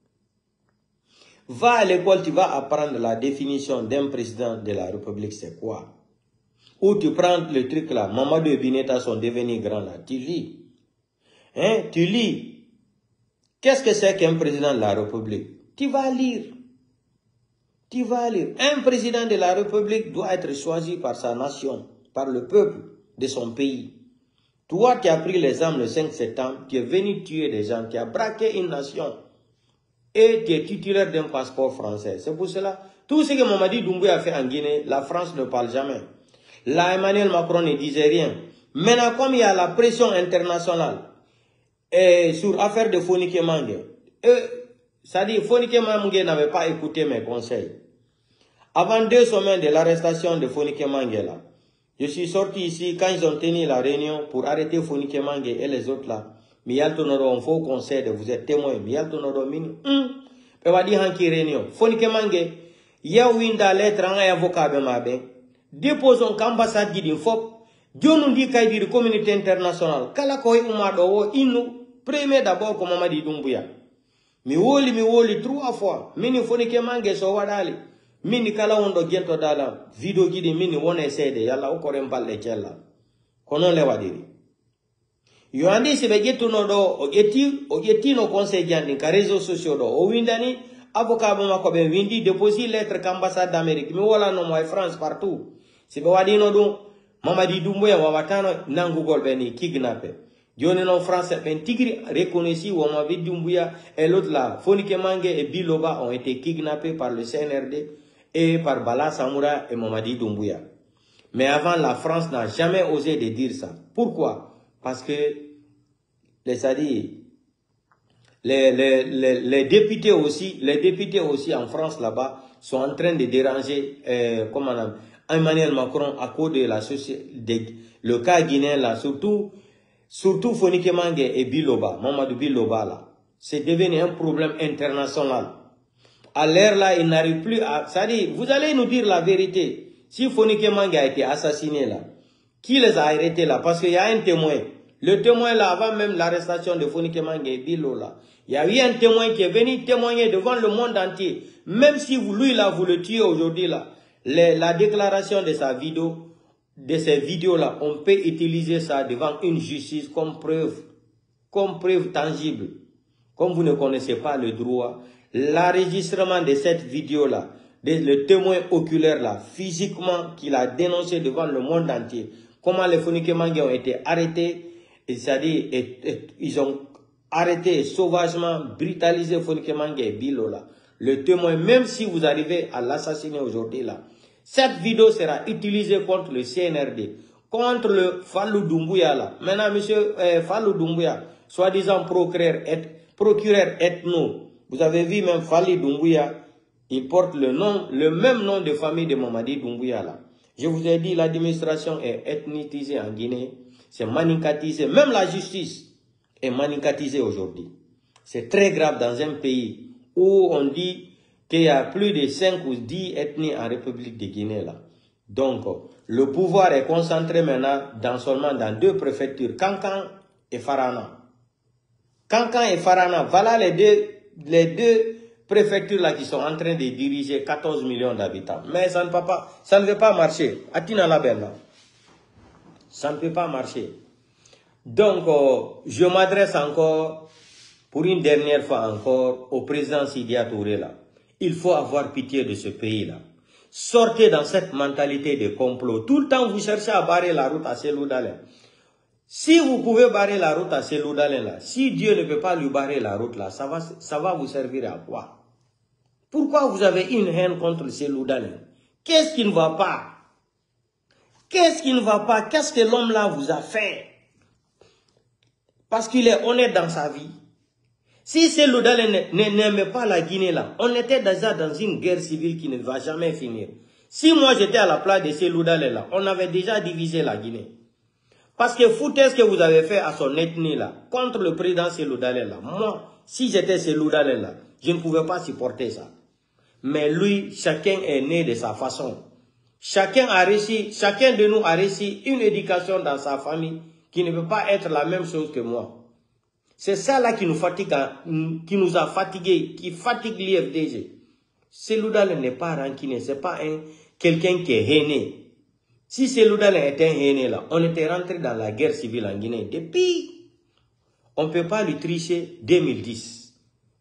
Va à l'école, tu vas apprendre la définition d'un président de la République, c'est quoi? Ou tu prends le truc là, Mamadou et Bineta sont devenus grands là, tu lis. Hein? Tu lis. Qu'est-ce que c'est qu'un président de la République? Tu vas lire. Tu vas lire. Un président de la République doit être choisi par sa nation, par le peuple de son pays. Toi, tu as pris les armes le 5 septembre, tu es venu tuer des gens, tu as braqué une nation et tu es titulaire d'un passeport français. C'est pour cela, tout ce que Mamadi Doumbouya a fait en Guinée, la France ne parle jamais. Là, Emmanuel Macron ne disait rien. Maintenant, comme il y a la pression internationale sur l'affaire de Fonike Mange, c'est-à-dire Fonike Mange n'avait pas écouté mes conseils. Avant 2 semaines de l'arrestation de Fonike Mange là, je suis sorti ici quand ils ont tenu la réunion pour arrêter Fonike Mange et les autres là. Miyal Tonoro, on faut conseil, vous êtes témoin. Miyal Tonoro, peut pas dire en qui réunion. Fonike Mange, ya winda lettre en avocat de mabe. Déposons qu'ambassade di fop. Dionou di kay di communauté internationale. Kala koy umado wo inu. Premier d'abord comme Mamadi Doumbouya. Mi woli 3 fois. Mini Fonike Mange so wadali. Mini kala wondo gento dala. Video gidi mini wone sede. Yalla ukore mballe chella. Konon le wadiri. Yo andi se begetu no do ogeti no conseil jandi ka réseaux sociaux do. O windani avocat bo mako be windi déposer lettre qu'ambassade d'Amérique. Mi wala no moy France partout. Si be wadi no do Mamadi Doumbouya wawatano nangugol beni kidnappé. Joni non France ben tigri reconnaissent où Mamadi Doumbouya et l'autre là, Fonike Mange et Biloba ont été kidnappés par le CNRD et par Bala Samoura et Mamadi Doumbouya. Mais avant, la France n'a jamais osé de dire ça. Pourquoi? Parce que les députés aussi en France là-bas sont en train de déranger Emmanuel Macron à cause de le cas guinéen là, surtout Fonike Mange et Biloba, Mamadou Biloba là. C'est devenu un problème international. À l'heure là, il n'arrive plus à... C'est-à-dire, vous allez nous dire la vérité. Si Fonike Mange a été assassiné là, qui les a arrêtés là? Parce qu'il y a un témoin. Le témoin là, avant même l'arrestation de Fonike Mange et Bilo là, il y a eu un témoin qui est venu témoigner devant le monde entier. Même si lui là, vous le tuez aujourd'hui là, la déclaration de sa vidéo, de ces vidéos là, on peut utiliser ça devant une justice comme preuve tangible. Comme vous ne connaissez pas le droit, l'enregistrement de cette vidéo là, le témoin oculaire là, physiquement, qu'il a dénoncé devant le monde entier, comment les Fonike Mange ont été arrêtés, c'est-à-dire, ils ont arrêté et sauvagement brutalisé Fonike Mange et Bilo là. Le témoin, même si vous arrivez à l'assassiner aujourd'hui là, cette vidéo sera utilisée contre le CNRD, contre le Fallou Doumbouya là. Maintenant, monsieur Fallou Doumbouya, soi-disant procureur ethno, vous avez vu même Fallou Doumbouya, il porte le même nom de famille de Mamadi Doumbouya là. Je vous ai dit, l'administration est ethnicisée en Guinée, c'est manicatisé, même la justice est manicatisée aujourd'hui. C'est très grave dans un pays où on dit qu'il y a plus de 5 ou 10 ethnies en République de Guinée là. Donc, le pouvoir est concentré maintenant seulement dans 2 préfectures, Kankan et Farana. Kankan et Farana, voilà les deux préfectures là qui sont en train de diriger 14 millions d'habitants. Mais ça ne veut pas marcher. Atina la belle là. Ça ne peut pas marcher. Donc, je m'adresse encore, pour une dernière fois encore, au président Sidia Touré là. Il faut avoir pitié de ce pays là. Sortez dans cette mentalité de complot. Tout le temps, vous cherchez à barrer la route à Selou Dalé. Si vous pouvez barrer la route à Cellou Dalein là, si Dieu ne peut pas lui barrer la route là, ça va vous servir à quoi? Pourquoi vous avez une haine contre Cellou Dalein? Qu'est-ce qui ne va pas? Qu'est-ce qui ne va pas? Qu'est-ce que l'homme là vous a fait? Parce qu'il est honnête dans sa vie. Si Cellou Dalein n'aimait pas la Guinée là, on était déjà dans une guerre civile qui ne va jamais finir. Si moi j'étais à la place de Cellou Dalein là, on avait déjà divisé la Guinée. Parce que foutez-ce que vous avez fait à son ethnie là, contre le président Cellou Dalein là. Moi, si j'étais Cellou Dalein là, je ne pouvais pas supporter ça. Mais lui, chacun est né de sa façon. Chacun de nous a réussi une éducation dans sa famille qui ne peut pas être la même chose que moi. C'est ça là qui nous fatigue, qui nous a fatigués, qui fatigue l'IFDG. Cellou Dalein n'est pas rancunier, c'est pas quelqu'un qui est hainé. Si Cellou Dalein était un hainé là, on était rentré dans la guerre civile en Guinée. Depuis, on ne peut pas lui tricher 2010,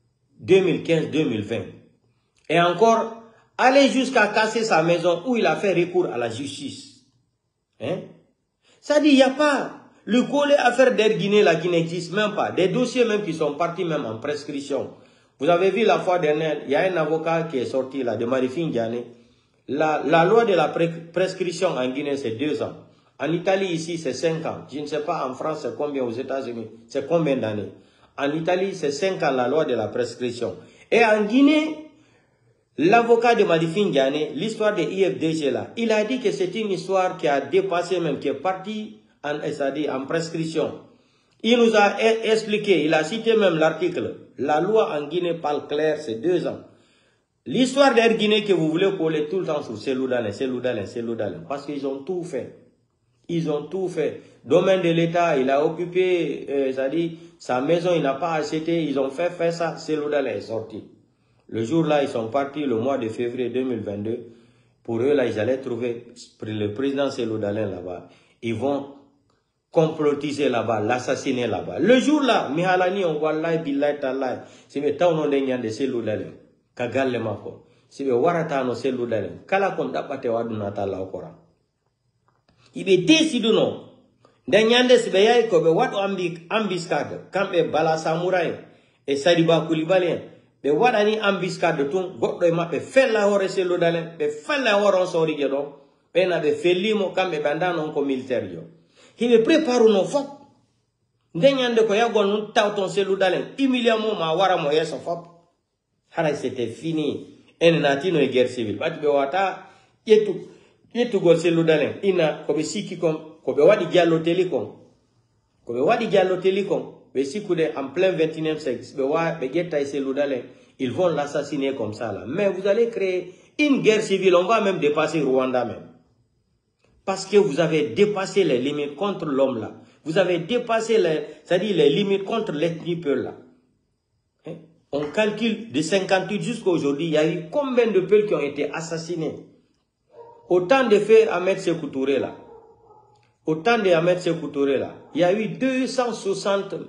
2015, 2020. Et encore, aller jusqu'à casser sa maison où il a fait recours à la justice. Hein? Ça dit, il n'y a pas le collet affaire d'Air Guinée là qui n'existe même pas. Des dossiers même qui sont partis même en prescription. Vous avez vu la fois dernière, il y a un avocat qui est sorti là, de Marifine Diané. La loi de la prescription en Guinée, c'est 2 ans. En Italie, ici, c'est 5 ans. Je ne sais pas en France, c'est combien, aux États-Unis, c'est combien d'années. En Italie, c'est 5 ans la loi de la prescription. Et en Guinée, l'avocat de Marifine Diané, l'histoire de IFDG là, il a dit que c'est une histoire qui a dépassé même, qui est partie en prescription. Il nous a expliqué, il a cité même l'article. La loi en Guinée parle clair, c'est 2 ans. L'histoire d'Air Guinée que vous voulez coller tout le temps sur Cellou Dalein, Cellou Dalein, Cellou Dalein. Parce qu'ils ont tout fait. Ils ont tout fait. Domaine de l'État, il a occupé, c'est-à-dire, sa maison, il n'a pas acheté. Ils ont fait ça, Cellou Dalein est sorti. Le jour là, ils sont partis le mois de février 2022. Pour eux, là, ils allaient trouver le président Cellou Dalein là-bas. Ils vont complotiser là-bas, l'assassiner là-bas. Le jour là, Mihalani, on voit là, billahi talai. C'est le temps où on est de Cellou Dalein. Kagalle mako si be warata no Cellou Dalein kala kon dabate waduna ta la okora ibe décide non danyande sibe yai ko be wadu ambiscade kambe Bala Samouraï e Sadiba Coulibaly be wadani ambiscade tun goddo e mabbe fella hore Cellou Dalein be fella hore sori gedo be na be fellimo kambe bandano ko militaire yo hibe prépare no fop danyande ko yagon nun tawton Cellou Dalein humiliamo ma wara mo yeso fop. C'était fini. En natino e guerre civile. Bati be wata yetu gol Cellou Dalein. Ina kobe siki kom kobe wadi giallo telecom. Kobe wadi giallo telecom. Be sikude en plein 21e siècle. Be getta Cellou Dalein. Ils vont l'assassiner comme ça là. Mais vous allez créer une guerre civile. On va même dépasser Rwanda même. Parce que vous avez dépassé les limites contre l'homme là. Vous avez dépassé les limites contre l'ethnie Peul là. On calcule de 58 jusqu'à aujourd'hui, il y a eu combien de Peuls qui ont été assassinés? Autant de faits Ahmed Sékou Touré là. Autant de Ahmed Sékou Touré là. Il y a eu 280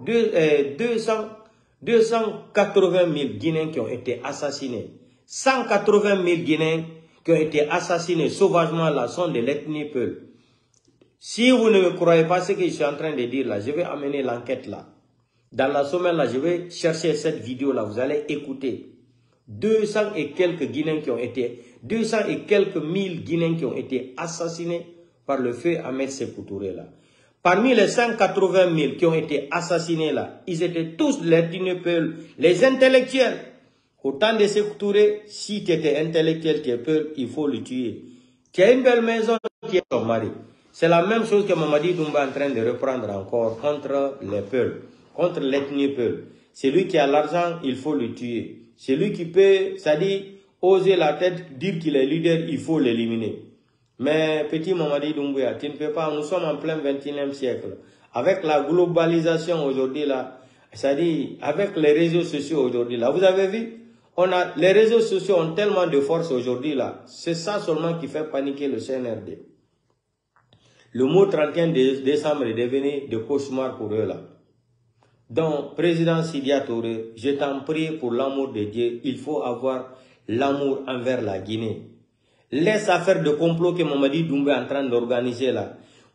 000 Guinéens qui ont été assassinés. 180 000 Guinéens qui ont été assassinés sauvagement là sont de l'ethnie Peul. Si vous ne me croyez pas ce que je suis en train de dire là, je vais amener l'enquête là. Dans la semaine là, je vais chercher cette vidéo là, vous allez écouter. 200 et quelques Guinéens qui ont été, 200 et quelques mille Guinéens qui ont été assassinés par le feu Ahmed Sékou Touré là. Parmi les 180 000 qui ont été assassinés là, ils étaient tous les Peul, les intellectuels. Autant de Sékou Touré, si tu étais intellectuel, tu es Peul, il faut le tuer. Tu as une belle maison, tu es ton mari. C'est la même chose que Mamadi Doumbouya est en train de reprendre encore contre les Peuls. Contre l'ethnie Peul. Celui qui a l'argent, il faut le tuer. Celui qui peut, c'est-à-dire, oser la tête, dire qu'il est leader, il faut l'éliminer. Mais, petit Mamadi Doumbouya, tu ne peux pas, nous sommes en plein 21e siècle. Avec la globalisation aujourd'hui là, c'est-à-dire, avec les réseaux sociaux aujourd'hui là, vous avez vu, les réseaux sociaux ont tellement de force aujourd'hui là. C'est ça seulement qui fait paniquer le CNRD. Le mot 31 décembre est devenu de cauchemar pour eux là. Donc, président Sidya Touré, je t'en prie pour l'amour de Dieu, il faut avoir l'amour envers la Guinée. Laisse affaire de complot que Mamadi Doumbouya est en train d'organiser là.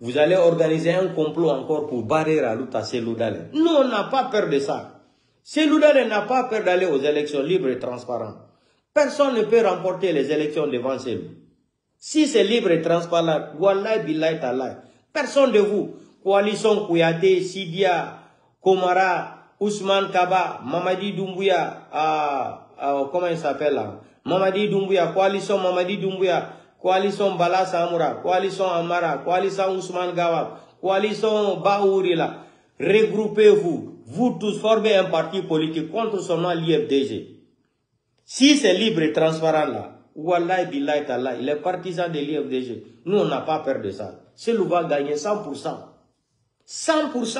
vous allez organiser un complot encore pour barrer Ralut à Cellou Dalein. Nous, on n'a pas peur de ça. Cellou Dalein n'a pas peur d'aller aux élections libres et transparentes. Personne ne peut remporter les élections devant Cellou. Si c'est libre et transparent, wallahi billahi ta'ala, personne de vous, coalition Kouyaté, Sidia, Komara, Ousmane Kaba, Mamadi Doumbouya, comment il s'appelle là? Mamadi Doumbouya, coalition Mamadi Doumbouya, coalition Bala Samoura, coalition Amara, coalition Ousmane Gawa, coalition Baourila. Regroupez-vous, vous tous formez un parti politique contre seulement l'IFDG. Si c'est libre et transparent là, wallahi billahi ta'ala, les partisans de l'IFDG, nous on n'a pas peur de ça. Cellou va gagner 100%. 100%.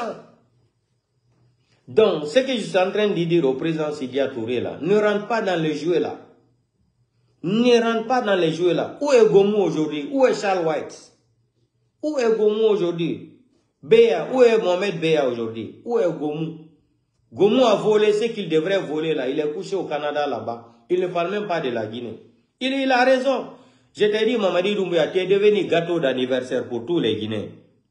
Donc, ce que je suis en train de dire au président Sidya Touré là, ne rentre pas dans les jouets là. Ne rentre pas dans les jouets là. Où est Gomu aujourd'hui? Où est Charles White? Où est Gomu aujourd'hui? Béa, où est Mohamed Béa aujourd'hui? Où est Gomu? Gomu a volé ce qu'il devrait voler là. Il est couché au Canada là-bas. Il ne parle même pas de la Guinée. Il a raison. Je t'ai dit, Mamadi Doumbouya, tu es devenu gâteau d'anniversaire pour tous les Guinéens.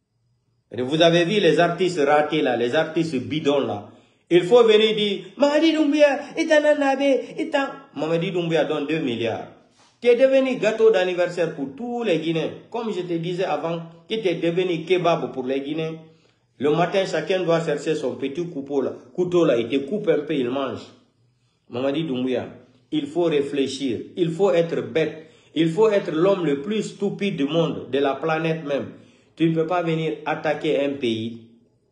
Vous avez vu les artistes ratés là, les artistes bidons là. Il faut venir dire, Mamadi Doumbouya est un anabé, est un... Mamadi Doumbouya donne 2 milliards. Tu es devenu gâteau d'anniversaire pour tous les Guinéens. Comme je te disais avant, que tu es devenu kebab pour les Guinéens. Le matin, chacun doit chercher son petit couteau là, il te coupe un peu, il mange. Mamadi Doumbouya, il faut réfléchir, il faut être bête, il faut être l'homme le plus stupide du monde, de la planète même. Tu ne peux pas venir attaquer un pays,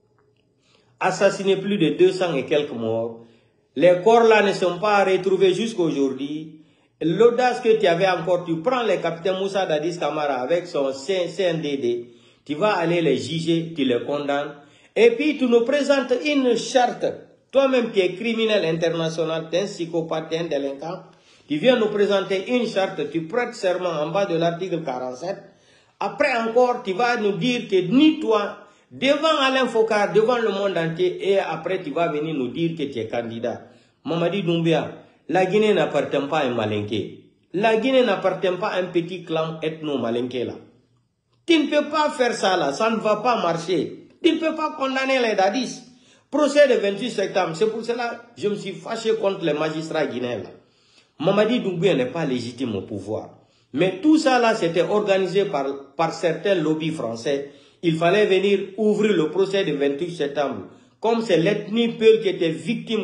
assassiner plus de 200 et quelques morts. Les corps là ne sont pas retrouvés jusqu'à aujourd'hui. L'audace que tu avais encore, tu prends le capitaine Moussa Dadis Camara avec son CNDD, tu vas aller les juger, tu les condamnes. Et puis tu nous présentes une charte. Toi-même qui es criminel international, tu es un psychopathe, tu es un délinquant. Tu viens nous présenter une charte, tu prêtes serment en bas de l'article 47. Après encore, tu vas nous dire que ni toi, devant Alain Fokar, devant le monde entier, et après tu vas venir nous dire que tu es candidat. Mamadi Doumbouya, la Guinée n'appartient pas à un malinqué. La Guinée n'appartient pas à un petit clan ethno-malinqué là. Tu ne peux pas faire ça là, ça ne va pas marcher. Tu ne peux pas condamner les dadis. Procès de 28 septembre, c'est pour cela que je me suis fâché contre les magistrats guinéens là. Mamadi Doumbouya n'est pas légitime au pouvoir. Mais tout ça là, c'était organisé par certains lobbies français. Il fallait venir ouvrir le procès du 28 septembre. Comme c'est l'ethnie Peul qui était victime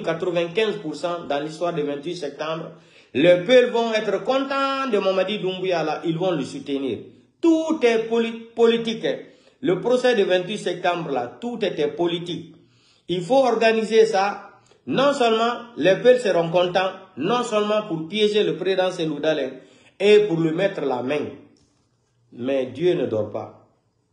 95% dans l'histoire du 28 septembre, les Peuls vont être contents de Mamadi Doumbouya là, ils vont le soutenir. Tout est politique. Le procès du 28 septembre là, tout était politique. Il faut organiser ça. Non seulement les Peuls seront contents, non seulement pour piéger le président Cellou Dalein, et pour lui mettre la main. Mais Dieu ne dort pas.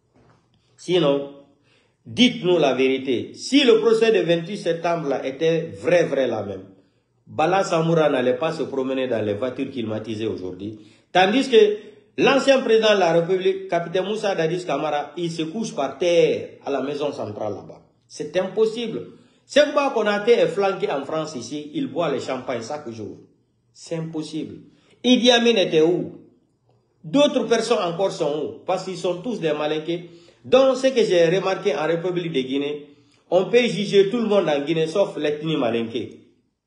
Sinon, dites-nous la vérité. Si le procès de 28 septembre là était vrai la même, Bala Samoura n'allait pas se promener dans les voitures climatisées aujourd'hui. Tandis que l'ancien président de la République, capitaine Moussa Dadis Camara, il se couche par terre à la maison centrale là-bas. C'est impossible. Sékou Konaté est flanqué en France ici, il boit le champagne chaque jour. C'est impossible. Idi Amin était où? D'autres personnes encore sont où? Parce qu'ils sont tous des malinqués. Donc, ce que j'ai remarqué en République de Guinée, on peut juger tout le monde en Guinée, sauf l'ethnie malinqué.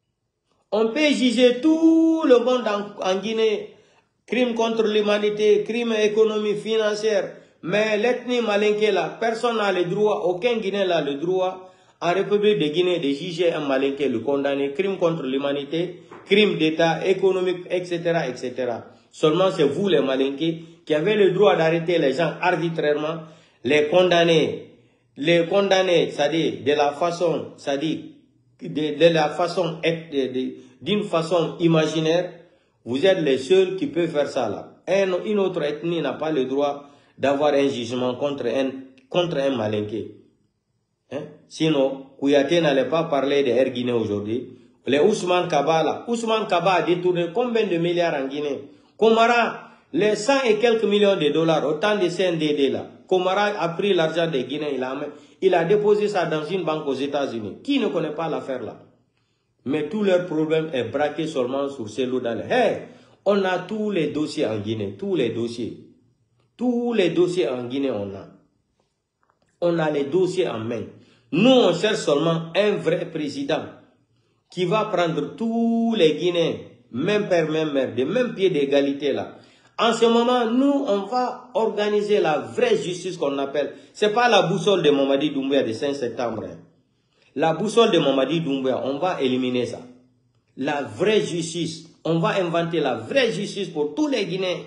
On peut juger tout le monde en Guinée, crime contre l'humanité, crime économique, financière. Mais l'ethnie malinqué là, personne n'a le droit, aucun Guinéen n'a le droit, en République de Guinée, de juger un malinqué, le condamner, crime contre l'humanité, crime d'État, économique, etc., etc. Seulement c'est vous les malinqués qui avez le droit d'arrêter les gens arbitrairement, les condamner, c'est-à-dire de la façon, c'est-à-dire d'une façon imaginaire. Vous êtes les seuls qui peuvent faire ça là. Une autre ethnie n'a pas le droit d'avoir un jugement contre un malinqué. Hein? Sinon, Kouyaté n'allait pas parler de Air Guinée aujourd'hui. Les Ousmane Kaba là. Ousmane Kaba a détourné combien de milliards en Guinée? Komara, les 100 et quelques millions de dollars, autant de CNDD là. Komara a pris l'argent des Guinéens, il a déposé ça dans une banque aux États-Unis. Qui ne connaît pas l'affaire là? Mais tout leur problème est braqué seulement sur Cellou Dalein. Hey, on a tous les dossiers en Guinée, tous les dossiers. Tous les dossiers en Guinée, on a. On a les dossiers en main. Nous, on cherche seulement un vrai président qui va prendre tous les Guinéens, même père, même mère, de même pied d'égalité là. En ce moment, nous, on va organiser la vraie justice qu'on appelle. C'est pas la boussole de Mamadi Doumbouya de 5 septembre. Hein. La boussole de Mamadi Doumbouya, on va éliminer ça. La vraie justice, on va inventer la vraie justice pour tous les Guinéens.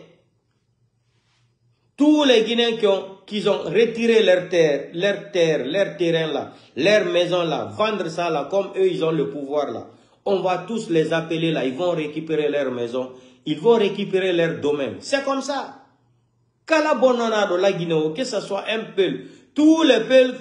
Tous les Guinéens qui ont retiré leur terrain là, leur maison là, vendre ça là, comme eux ils ont le pouvoir là. On va tous les appeler là, ils vont récupérer leur maison, ils vont récupérer leur domaine. C'est comme ça. Kala bonana de la Guinée, que ce soit un peuple, tous les peuples,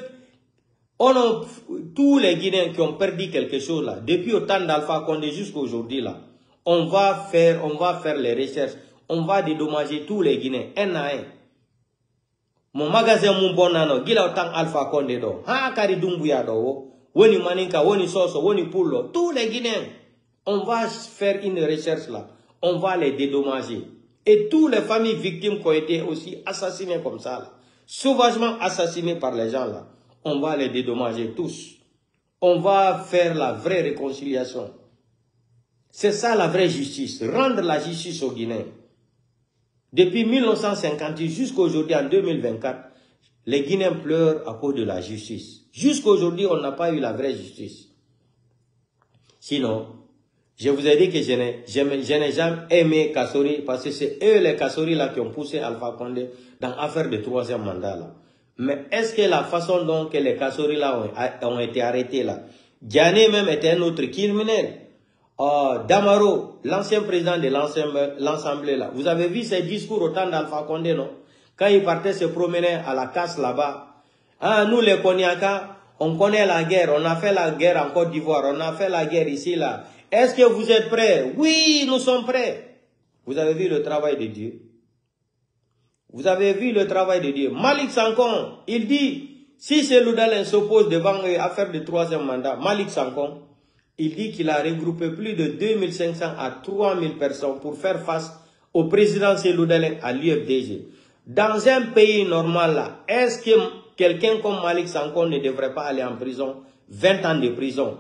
tous les Guinéens qui ont perdu quelque chose là, depuis au temps d'Alpha Condé jusqu'à aujourd'hui là, on va faire les recherches, on va dédommager tous les Guinéens, un à un. Mon magasin mon bonano gila otang Alpha Condé do ha kari Doumbouya do woni maninka woni soso woni pullo tous les Guinéens on va faire une recherche là on va les dédommager et toutes les familles victimes qui ont été aussi assassinées comme ça là, sauvagement assassinées par les gens là, on va les dédommager tous, on va faire la vraie réconciliation. C'est ça la vraie justice, rendre la justice aux Guinéens. Depuis 1958 jusqu'à aujourd'hui, en 2024, les Guinéens pleurent à cause de la justice. Jusqu'à aujourd'hui, on n'a pas eu la vraie justice. Sinon, je vous ai dit que je n'ai jamais aimé Kassori parce que c'est eux les Kassori là qui ont poussé Alpha Condé dans l'affaire de 3e mandat là. Mais est-ce que la façon dont que les Kassori là ont été arrêtés là, Diané même était un autre criminel. Damaro, l'ancien président de l'Assemblée là, vous avez vu ses discours au temps d'Alpha Condé, non? Quand il partait se promener à la casse là-bas. Ah, nous les Koniaka, on connaît la guerre, on a fait la guerre en Côte d'Ivoire, on a fait la guerre ici là. Est-ce que vous êtes prêts? Oui, nous sommes prêts. Vous avez vu le travail de Dieu? Vous avez vu le travail de Dieu? Malik Sankon, il dit, si c'est Loudalen s'oppose devant l'affaire du 3e mandat, Malik Sankon, il dit qu'il a regroupé plus de 2500 à 3000 personnes pour faire face au président Seloudalen à l'UFDG. Dans un pays normal là, est-ce que quelqu'un comme Malik Sankon ne devrait pas aller en prison? 20 ans de prison.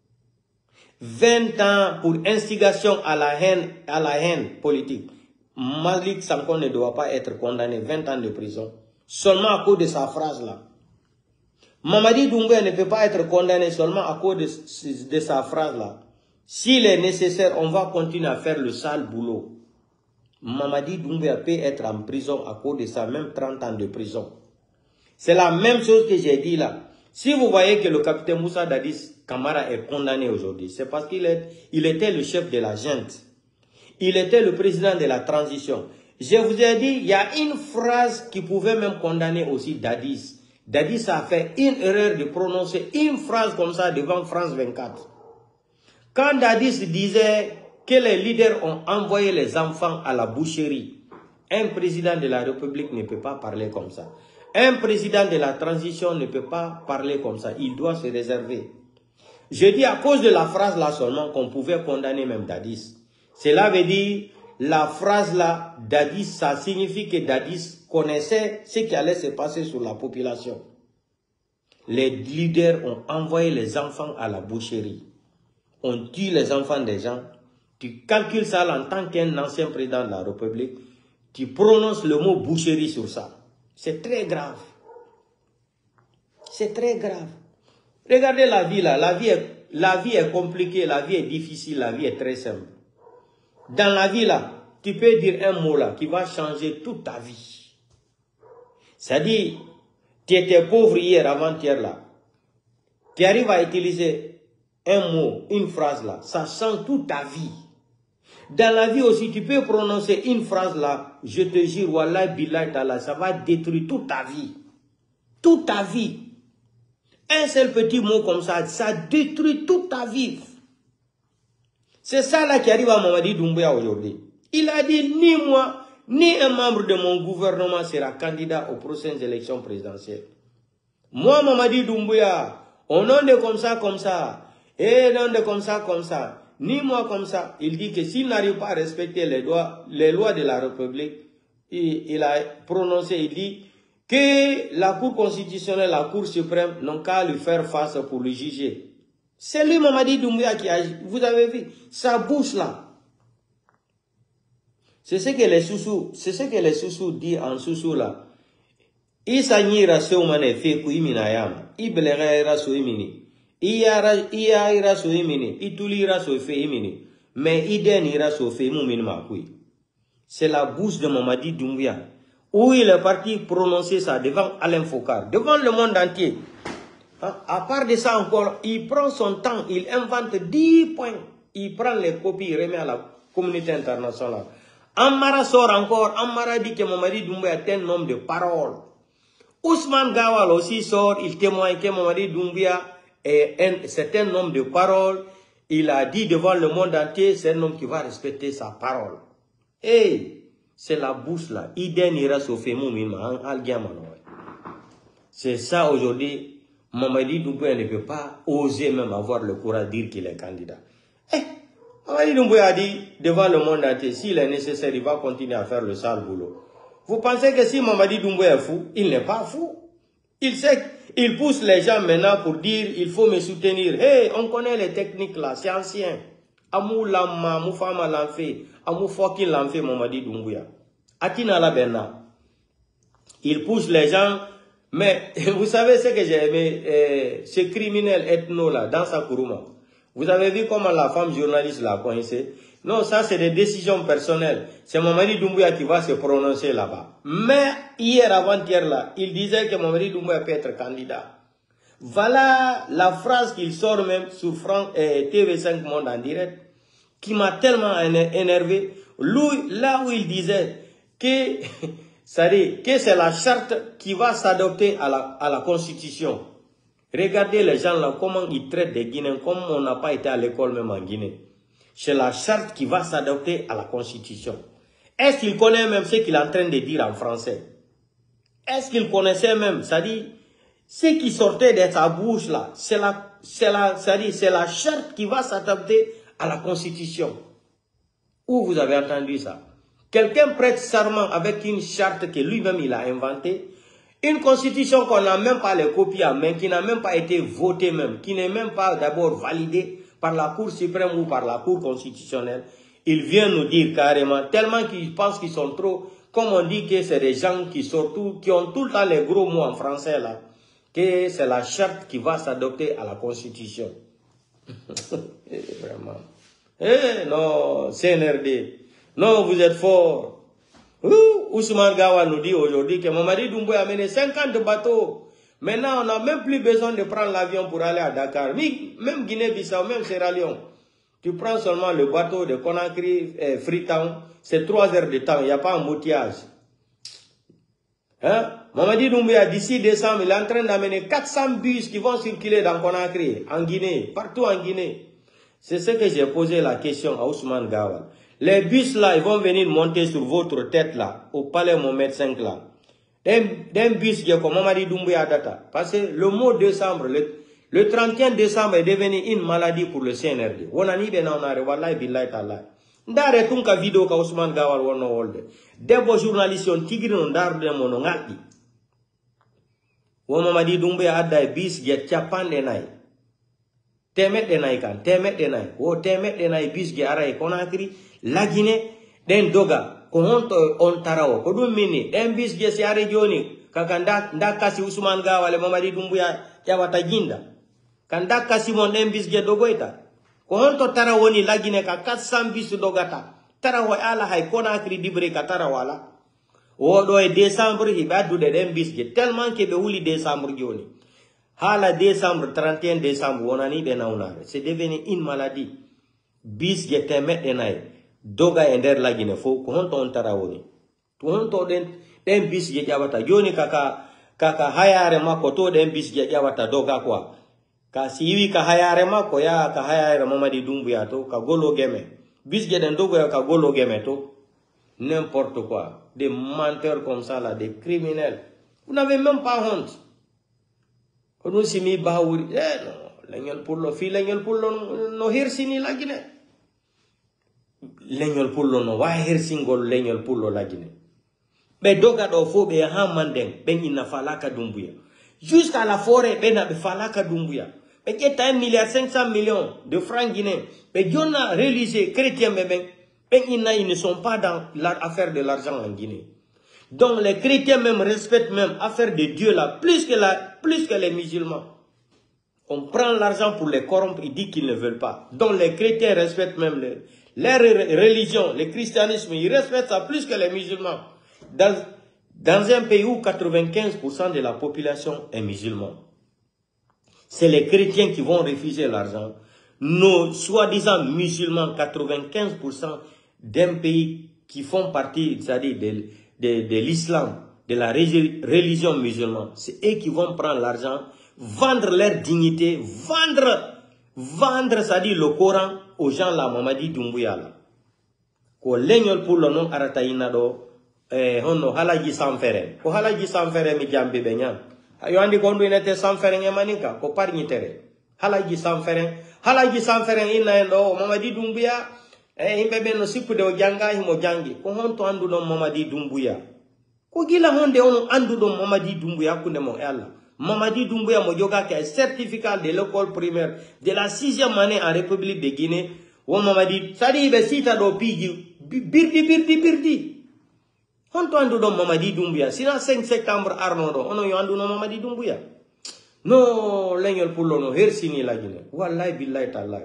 20 ans pour instigation à la haine politique. Malik Sankon ne doit pas être condamné 20 ans de prison. Seulement à cause de sa phrase là. Mamadi Doumbouya ne peut pas être condamné seulement à cause de sa phrase là. S'il est nécessaire, on va continuer à faire le sale boulot. Mamadi Doumbouya peut être en prison à cause de ça, même 30 ans de prison. C'est la même chose que j'ai dit là. Si vous voyez que le capitaine Moussa Dadis Camara est condamné aujourd'hui, c'est parce qu'il était le chef de la junte. Il était le président de la transition. Je vous ai dit, il y a une phrase qui pouvait même condamner aussi Dadis. Dadis a fait une erreur de prononcer une phrase comme ça devant France 24. Quand Dadis disait que les leaders ont envoyé les enfants à la boucherie, un président de la République ne peut pas parler comme ça. Un président de la transition ne peut pas parler comme ça. Il doit se réserver. Je dis à cause de la phrase là seulement qu'on pouvait condamner même Dadis. Cela veut dire, la phrase là, Dadis, ça signifie que Dadis connaissait ce qui allait se passer sur la population. Les leaders ont envoyé les enfants à la boucherie. On tue les enfants des gens. Tu calcules ça en tant qu'un ancien président de la République. Tu prononces le mot boucherie sur ça. C'est très grave. C'est très grave. Regardez la vie là. La vie est compliquée, la vie est difficile, la vie est très simple. Dans la vie là, tu peux dire un mot là qui va changer toute ta vie. C'est-à-dire, tu étais pauvre hier, avant-hier là. Tu arrives à utiliser un mot, une phrase là, ça change toute ta vie. Dans la vie aussi, tu peux prononcer une phrase là, je te jure, wallah, billah, ta'ala, ça va détruire toute ta vie. Toute ta vie. Un seul petit mot comme ça, ça détruit toute ta vie. C'est ça là qui arrive à Mamadi Doumbouya aujourd'hui. Il a dit, ni moi, ni un membre de mon gouvernement sera candidat aux prochaines élections présidentielles. Moi, Mamadi Doumbouya, au nom de comme ça, et non de comme ça, ni moi comme ça. Il dit que s'il n'arrive pas à respecter les lois de la République, il a prononcé, il dit que la Cour constitutionnelle, la Cour suprême n'ont qu'à lui faire face pour le juger. C'est lui, Mamadi Doumbouya, qui agit. Vous avez vu, sa bouche là. C'est ce que les sous-sous disent en sous-sous là. Isa nyira seumane feku iminayama. Ibelera so imini. Ira so imini. Itulira so fe imini. Mais iden ira so fe mumini makui. C'est la bouche de Mamadi Doumbouya. Où il est parti prononcer ça devant Alain Focar, devant le monde entier. À part de ça encore, il prend son temps, il invente 10 points. Il prend les copies, il remet à la communauté internationale. Amara sort encore, Amara dit que Mamadi Doumbouya a un nombre de paroles. Ousmane Gawal aussi sort, il témoigne que Mamadi Doumbouya est un certain nombre de paroles. Il a dit devant le monde entier, c'est un homme qui va respecter sa parole. Et c'est la bouche là. C'est ça aujourd'hui. Mamadi Doumbouya ne peut pas oser même avoir le courage de dire qu'il est candidat. Mamadi Doumbouya a dit devant le monde entier, s'il est nécessaire, il va continuer à faire le sale boulot. Vous pensez que si Mamadi Doumbouya est fou, il n'est pas fou. Il sait qu'il pousse les gens maintenant pour dire il faut me soutenir. Hey, on connaît les techniques là, c'est ancien. Amou Lama, Amou Fama l'enfait, Amou Fokin l'enfait Mamadi Doumbouya. Atina la Benna. Il pousse les gens, mais vous savez ce que j'ai aimé, ce criminel ethno là, dans sa Kourouma. Vous avez vu comment la femme journaliste l'a coincé? Non, ça c'est des décisions personnelles. C'est Mamadi Doumbouya qui va se prononcer là-bas. Mais hier, avant-hier là, il disait que Mamadi Doumbouya peut être candidat. Voilà la phrase qu'il sort même sur TV5 Monde en direct, qui m'a tellement énervé. Lui, là où il disait que c'est la charte qui va s'adopter à la Constitution. Regardez les gens là, comment ils traitent des Guinéens, comme on n'a pas été à l'école même en Guinée. C'est la charte qui va s'adopter à la Constitution. Est-ce qu'il connaît même ce qu'il est en train de dire en français? Est-ce qu'il connaissait même, c'est-à-dire, ce qui sortait de sa bouche là, c'est la charte qui va s'adapter à la Constitution. Où vous avez entendu ça? Quelqu'un prête serment avec une charte que lui-même il a inventée, une constitution qu'on n'a même pas les copies à main, qui n'a même pas été votée même, qui n'est même pas d'abord validée par la Cour suprême ou par la Cour constitutionnelle. Il vient nous dire carrément, tellement qu'ils pensent qu'ils sont trop, comme on dit que c'est des gens qui ont tout le temps les gros mots en français là, que c'est la charte qui va s'adopter à la Constitution. Vraiment. Non, CNRD. Non, vous êtes fort. Ousmane Gawal nous dit aujourd'hui que Mamadi Doumbouya a mené 50 bateaux. Maintenant, on n'a même plus besoin de prendre l'avion pour aller à Dakar. Même Guinée-Bissau, même Sierra Leone. Tu prends seulement le bateau de Conakry, Freetown. C'est 3 heures de temps. Il n'y a pas embouteillage. Hein? Mamadi Doumbouya, d'ici décembre, il est en train d'amener 400 bus qui vont circuler dans Conakry, en Guinée, partout en Guinée. C'est ce que j'ai posé la question à Ousmane Gawal. Les bus là, ils vont venir monter sur votre tête là, au palais Mohamed V là. D'un bus qui est comme Mamadi Doumbouya data. Parce que le mot décembre, le 31 décembre est devenu une maladie pour le CNRD. On a ni ben on a wallahi billahi ta'ala. Ndare tunka vidéo ka Ousmane Gawal wono wolde. Debo journaliste on tigri non dar de mono ngati. Wo Mamadi Doumbouya adda bis ge chapande nay. Temet de nay kan, temet de nay. Wo temet de nay bis ge ara e Conakry, la Guinée, den doga ko honto on tarawo ko dum mini den bis ge si are joni kaka nda kasi Ousmane Gawal Mamadi Doumbouya yawata jinda. Kanda kasi mon den bis ge dogoita. Ko honto tarawo ni la Guinée ka 400 bis dogata. Tarawo ala hay Conakry dibre ka tarawala. Wodo e décembre hiba du de den bis ge tellement que be wuli décembre joni. Hala décembre 31 décembre wonani be naunare. C'est devenu une maladie. Bis ge temet denay. Doga ender la Guinée fo ko honto on tarawoni. To honto den bis ge jawata joni kaka hayare mako to den bis ge jawata doga kwa. Ka siwi ka hayare mako ya ka hayare Mamadi Doumbouya to ka golo geme. Bis ge den dogo ya ka golo geme to. N'importe quoi. Des menteurs comme ça là, des criminels. Vous n'avez même pas honte. Nous si mi baouri, non, l'engel pour le fil, l'engel pour le no hirsini la Guinée. L'engel pour le no wa hirsingol l'engel pour la Guinée. Mais dogado fo be hamanden ben ina falaka dumbuya. Jusqu'à la forêt ben na be falaka dumbuya. Mais qui est 1,5 milliard de francs guinéens. Mais Dieu a religieux chrétiens ben ils ne sont pas dans l'affaire de l'argent en Guinée. Donc les chrétiens même respectent même l'affaire de Dieu là plus que les musulmans. On prend l'argent pour les corrompre, ils disent qu'ils ne veulent pas. Donc les chrétiens respectent même leur religion, le christianisme, ils respectent ça plus que les musulmans. Dans un pays où 95% de la population est musulmane, c'est les chrétiens qui vont refuser l'argent. Nos soi-disant musulmans, 95% d'un pays qui font partie, c'est-à-dire de l'islam, de la religion musulmane, c'est eux qui vont prendre l'argent, vendre leur dignité, vendre, c'est-à-dire le Coran aux gens là, Mamadi Doumbouya là. Ko leñol pour le nom arataïna do, honno halaji sanfere. Ko halaji sanfere mi jambe benyan. Ayo andi kondo inete sanfere ngemanika, ko parni tere. Halaji sanfere ina endo, Mamadi Doumbouya, himbe no sipu de ojanga himo jangi. Ko honto andu no Mamadi Doumbouya. Ko gila honde ono andu no Mamadi Doumbouya kunde mo Allah. Mamadi Doumbouya Mojoga qui a un certificat de l'école primaire de la 6e année en République de Guinée. Ou Mamadi, ça dit, il sita do pigi, birdi. On to andu do Mamadi Doumbouya. Sinon 5 septembre Arnondo, on a andu no Mamadi Doumbouya. No, l'engel pour l'ono, hersini la Guinée. Wallahi billahi ta'ala.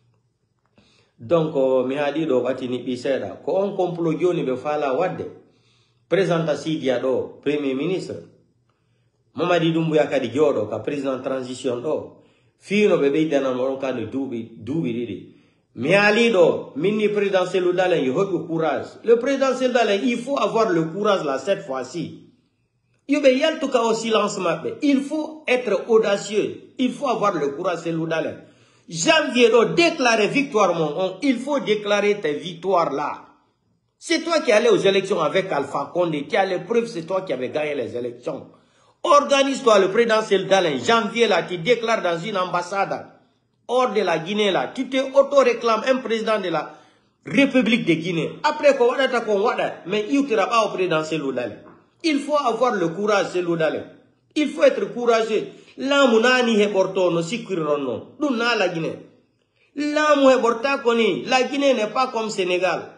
Donc, mi hadi do watini biseda. Ko on complot joni be fala wadde. Présenta Sidia do, Premier ministre. Mamadi Doumbouya kadi jodo ka président transition do fino be beydana mo ka no dubi didi mi ali do minni président Cellou Dalein il faut courage. Le président Cellou Dalein, il faut avoir le courage là cette fois-ci. Il be yal tout cas au silence mabbe. Il faut être audacieux. Il faut avoir le courage Cellou Dalein. Janvier do déclarer victoire il faut déclarer tes victoires là. C'est toi qui allais aux élections avec Alpha Condé, qui a les preuves, c'est toi qui avais gagné les élections. Organise-toi, le président Cellou Dalein, janvier là, tu déclares dans une ambassade hors de la Guinée là, tu te auto-réclames un président de la République de Guinée. Après qu'on mais il ne sera pas au président Cellou Dalein. Il faut avoir le courage Cellou Dalein. Il faut être courageux. Là, mounani heborto no sikurirono. Nous na la Guinée. Là, mou heborta koni. La Guinée n'est pas comme Sénégal.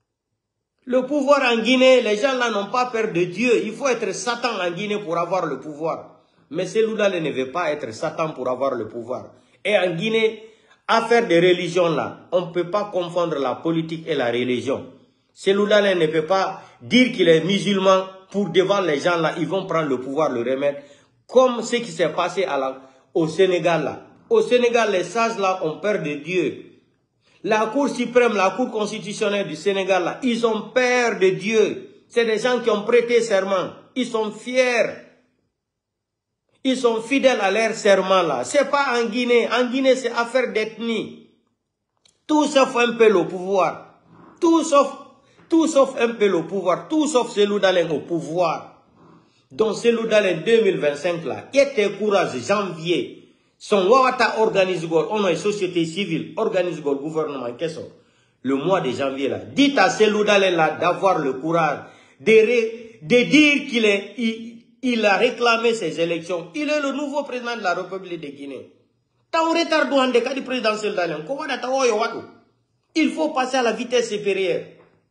Le pouvoir en Guinée, les gens là n'ont pas peur de Dieu. Il faut être Satan en Guinée pour avoir le pouvoir. Mais Cellou Dalein ne veut pas être Satan pour avoir le pouvoir. Et en Guinée, affaire de religion là, on ne peut pas confondre la politique et la religion. Cellou Dalein ne peut pas dire qu'il est musulman pour devant les gens là, ils vont prendre le pouvoir, le remettre. Comme ce qui s'est passé au Sénégal là. Au Sénégal, les sages là ont peur de Dieu. La Cour suprême, la Cour constitutionnelle du Sénégal, là, ils ont peur de Dieu. C'est des gens qui ont prêté serment. Ils sont fiers. Ils sont fidèles à leur serment là. C'est pas en Guinée. En Guinée, c'est affaire d'ethnie. Tout sauf un peu le pouvoir. Tout sauf un peu le pouvoir. Tout sauf Cellou Dalein au pouvoir. Donc Cellou Dalein 2025 là, qui était courage janvier. Son wawata organise on a une société civile, organise le gouvernement, qu'est-ce le mois de janvier là. Dites à Cellou Dalein là d'avoir le courage de dire qu'il a réclamé ses élections. Il est le nouveau président de la République de Guinée. Il faut passer à la vitesse supérieure.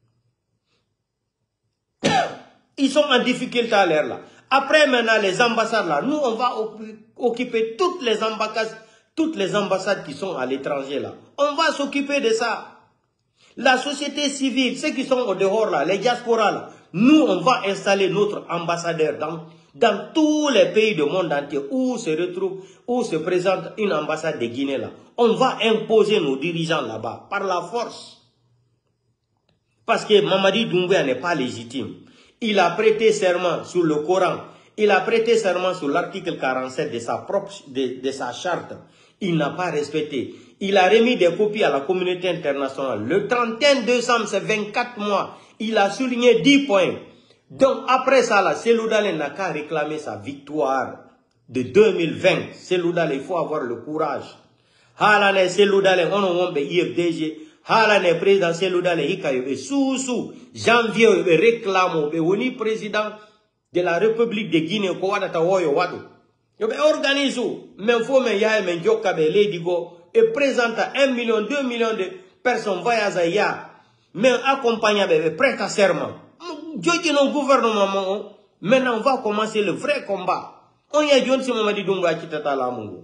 Ils sont en difficulté à l'air là. Après maintenant les ambassades là, nous on va occuper toutes les ambassades qui sont à l'étranger là. On va s'occuper de ça. La société civile, ceux qui sont au dehors là, les diasporas là, nous on va installer notre ambassadeur dans tous les pays du monde entier où se présente une ambassade de Guinée là. On va imposer nos dirigeants là-bas par la force. Parce que Mamadi Doumbouya n'est pas légitime. Il a prêté serment sur le Coran. Il a prêté serment sur l'article 47 de sa charte. Il n'a pas respecté. Il a remis des copies à la communauté internationale. Le 31 décembre, c'est 24 mois. Il a souligné 10 points. Donc après ça, là, Cellou Dalein n'a qu'à réclamer sa victoire de 2020. Cellou Dalein, il faut avoir le courage. Halane Cellou Dalein, on a IFDG. hala ne présidentiel ou dans les hikayo sous janvier réclame le président de la République de Guinée ko wadata woyo wadu yo be organise même faut men ya men joka be lady go et présente 1 million 2 millions de personnes voyagent ya mais accompagné be prête à serment joji non gouvernement maintenant on va commencer le vrai combat on y a John Mamadi Doumbouya kitata la mungu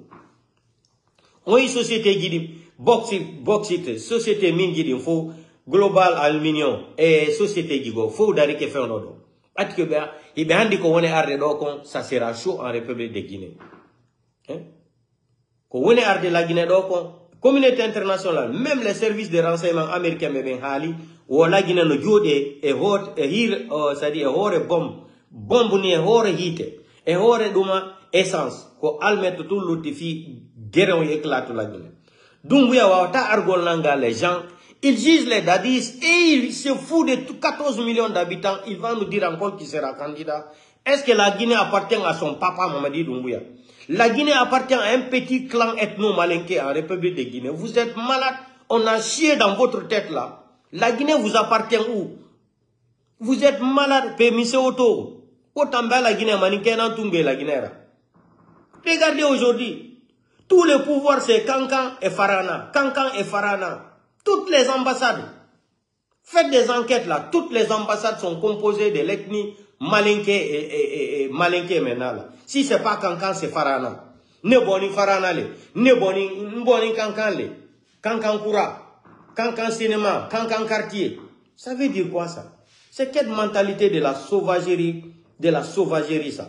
on y société guidi bauxite société mine guidi faut global aluminium et société gigo faut dari ke fait nodo at que ben il be handi ko woni arde do kon ça sera chaud en République de Guinée hein ko woni arde la Guinée do kon communauté internationale même les services de renseignement américains me ben hali o la Guinée no jode e hot e hir c'est-à-dire hore bombe ni hore hite e hore duma essence ko almet tout l'outil guéron éclate la Guinée Doumbouya wata argol nanga les gens ils jugent les dadis et ils se foutent de 14 millions d'habitants. Il va nous dire encore qui sera candidat. Est-ce que la Guinée appartient à son papa Mamadi Doumbouya? La Guinée appartient à un petit clan ethno-malinké en République de Guinée. Vous êtes malade. On a chié dans votre tête là. La Guinée vous appartient où? Vous êtes malade. Pémissé auto. Autant la Guinée malinké dans Toumbe la Guinée. Regardez aujourd'hui. Tout le pouvoir c'est Kankan et Farana. Kankan et Farana. Toutes les ambassades, faites des enquêtes là, toutes les ambassades sont composées de l'ethnie malinké et malinké maintenant là. Si c'est pas Kankan, c'est Farana. Ne boni Farana le, ne boni Kankan le, Kankan Koura, Kankan Cinéma, Kankan Quartier. Ça veut dire quoi ça? C'est quelle mentalité de la sauvagerie ça?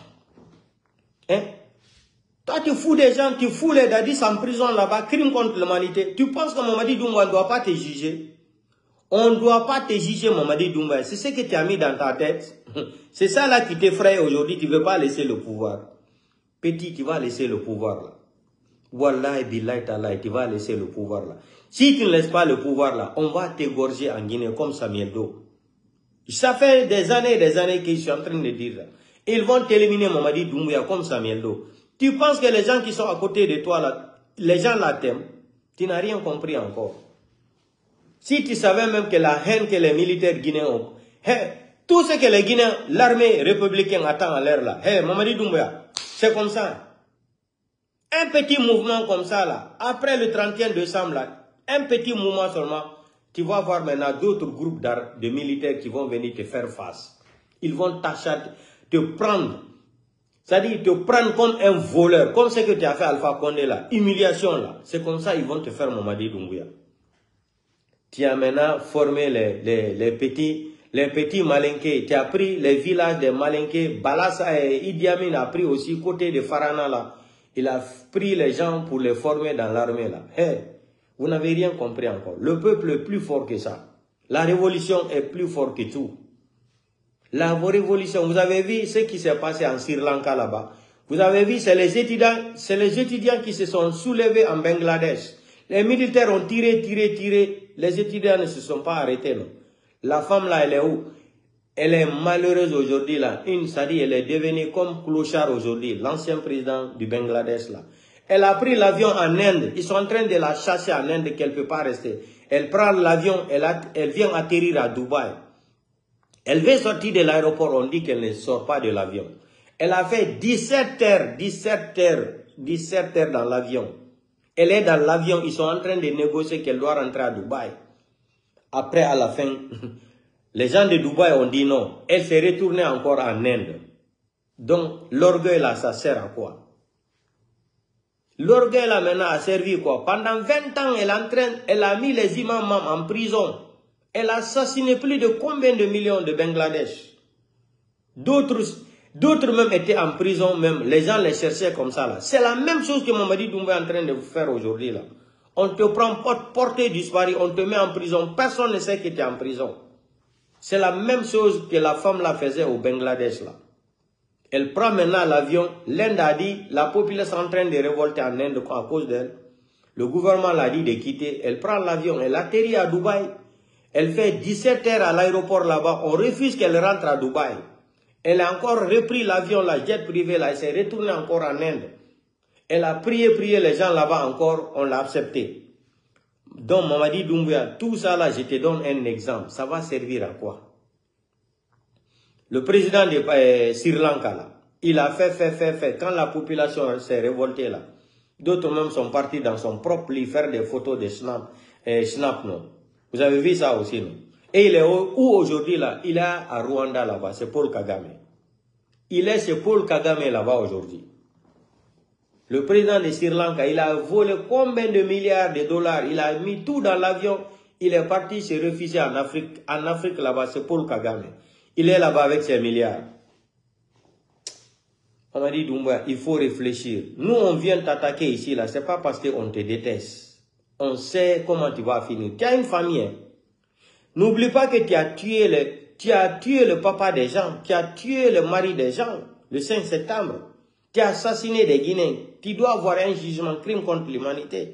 Hein? Toi, tu fous des gens, tu fous les dadis en prison là-bas, crime contre l'humanité. Tu penses que Mamadi Doumbouya ne doit pas te juger? On ne doit pas te juger, Mamadi Doumbouya. C'est ce que tu as mis dans ta tête. C'est ça là qui t'effraie aujourd'hui. Tu ne veux pas laisser le pouvoir. Petit, tu vas laisser le pouvoir là. Wallahi, billahi, ta'ala, tu vas laisser le pouvoir là. Si tu ne laisses pas le pouvoir là, on va t'égorger en Guinée comme Samuel Doe. Ça fait des années que je suis en train de dire là. Ils vont t'éliminer, Mamadi Doumbouya, comme Samuel Doe. Tu penses que les gens qui sont à côté de toi, là, les gens là t'aiment. Tu n'as rien compris encore. Si tu savais même que la haine que les militaires guinéens ont, tout ce que les Guinéens, l'armée républicaine attend à l'air là, Mamadi Doumbouya, c'est comme ça. Un petit mouvement comme ça là, après le 31 décembre là, un petit mouvement seulement, tu vas voir maintenant d'autres groupes de militaires qui vont venir te faire face. Ils vont te prendre. C'est-à-dire te prendre comme un voleur, comme ce que tu as fait Alpha Condé là, humiliation là. C'est comme ça ils vont te faire Mamadi Doumbouya. Tu as maintenant formé les petits malinqués. Tu as pris les villages des malinqués. Balassa et Idi Amin a pris aussi côté de Farana là. Il a pris les gens pour les former dans l'armée là. Vous n'avez rien compris encore. Le peuple est plus fort que ça. La révolution est plus forte que tout. La révolution, vous avez vu ce qui s'est passé en Sri Lanka là-bas. Vous avez vu, c'est les étudiants qui se sont soulevés en Bangladesh. Les militaires ont tiré. Les étudiants ne se sont pas arrêtés, non. La femme là, elle est où? Elle est malheureuse aujourd'hui là. C'est-à-dire, elle est devenue comme clochard aujourd'hui. L'ancien président du Bangladesh là. Elle a pris l'avion en Inde. Ils sont en train de la chasser en Inde qu'elle ne peut pas rester. Elle prend l'avion, elle vient atterrir à Dubaï. Elle veut sortir de l'aéroport, on dit qu'elle ne sort pas de l'avion. Elle a fait 17 heures dans l'avion. Elle est dans l'avion, ils sont en train de négocier qu'elle doit rentrer à Dubaï. Après, à la fin, les gens de Dubaï ont dit non. Elle s'est retournée encore en Inde. Donc, l'orgueil là, ça sert à quoi? L'orgueil là maintenant a servi quoi? Pendant 20 ans, elle a mis les imams en prison. Elle a assassiné plus de combien de millions de Bangladesh? D'autres même étaient en prison, même les gens les cherchaient comme ça là. C'est la même chose que Mamadi Doumbouya est en train de vous faire aujourd'hui là. On te prend portée disparue, on te met en prison. Personne ne sait que tu es en prison. C'est la même chose que la femme là faisait au Bangladesh là. Elle prend maintenant l'avion. L'Inde a dit, la population est en train de révolter en Inde à cause d'elle. Le gouvernement l'a dit de quitter. Elle prend l'avion, elle atterrit à Dubaï. Elle fait 17 heures à l'aéroport là-bas. On refuse qu'elle rentre à Dubaï. Elle a encore repris l'avion, la jet privé là. Elle s'est retournée encore en Inde. Elle a prié les gens là-bas encore. On l'a accepté. Donc, Mamadi Doumbouya, tout ça là, je te donne un exemple. Ça va servir à quoi? Le président de Sri Lanka, là, il a fait. Quand la population s'est révoltée, là, d'autres même sont partis dans son propre lit faire des photos de Snap, non? Vous avez vu ça aussi, non? Et il est où aujourd'hui, là? Il est à Rwanda, là-bas. C'est Paul Kagame. Il est chez Paul Kagame, là-bas, aujourd'hui. Le président de Sri Lanka, il a volé combien de milliards de dollars? Il a mis tout dans l'avion. Il est parti se réfugier en Afrique. En Afrique, là-bas, c'est Paul Kagame. Il est là-bas avec ses milliards. On m'a dit, Doumbouya, il faut réfléchir. Nous, on vient t'attaquer ici, là. C'est pas parce qu'on te déteste. On sait comment tu vas finir. Tu as une famille. Hein? N'oublie pas que tu as tué le papa des gens. Tu as tué le mari des gens. Le 5 septembre. Tu as assassiné des Guinéens. Tu dois avoir un jugement crime contre l'humanité.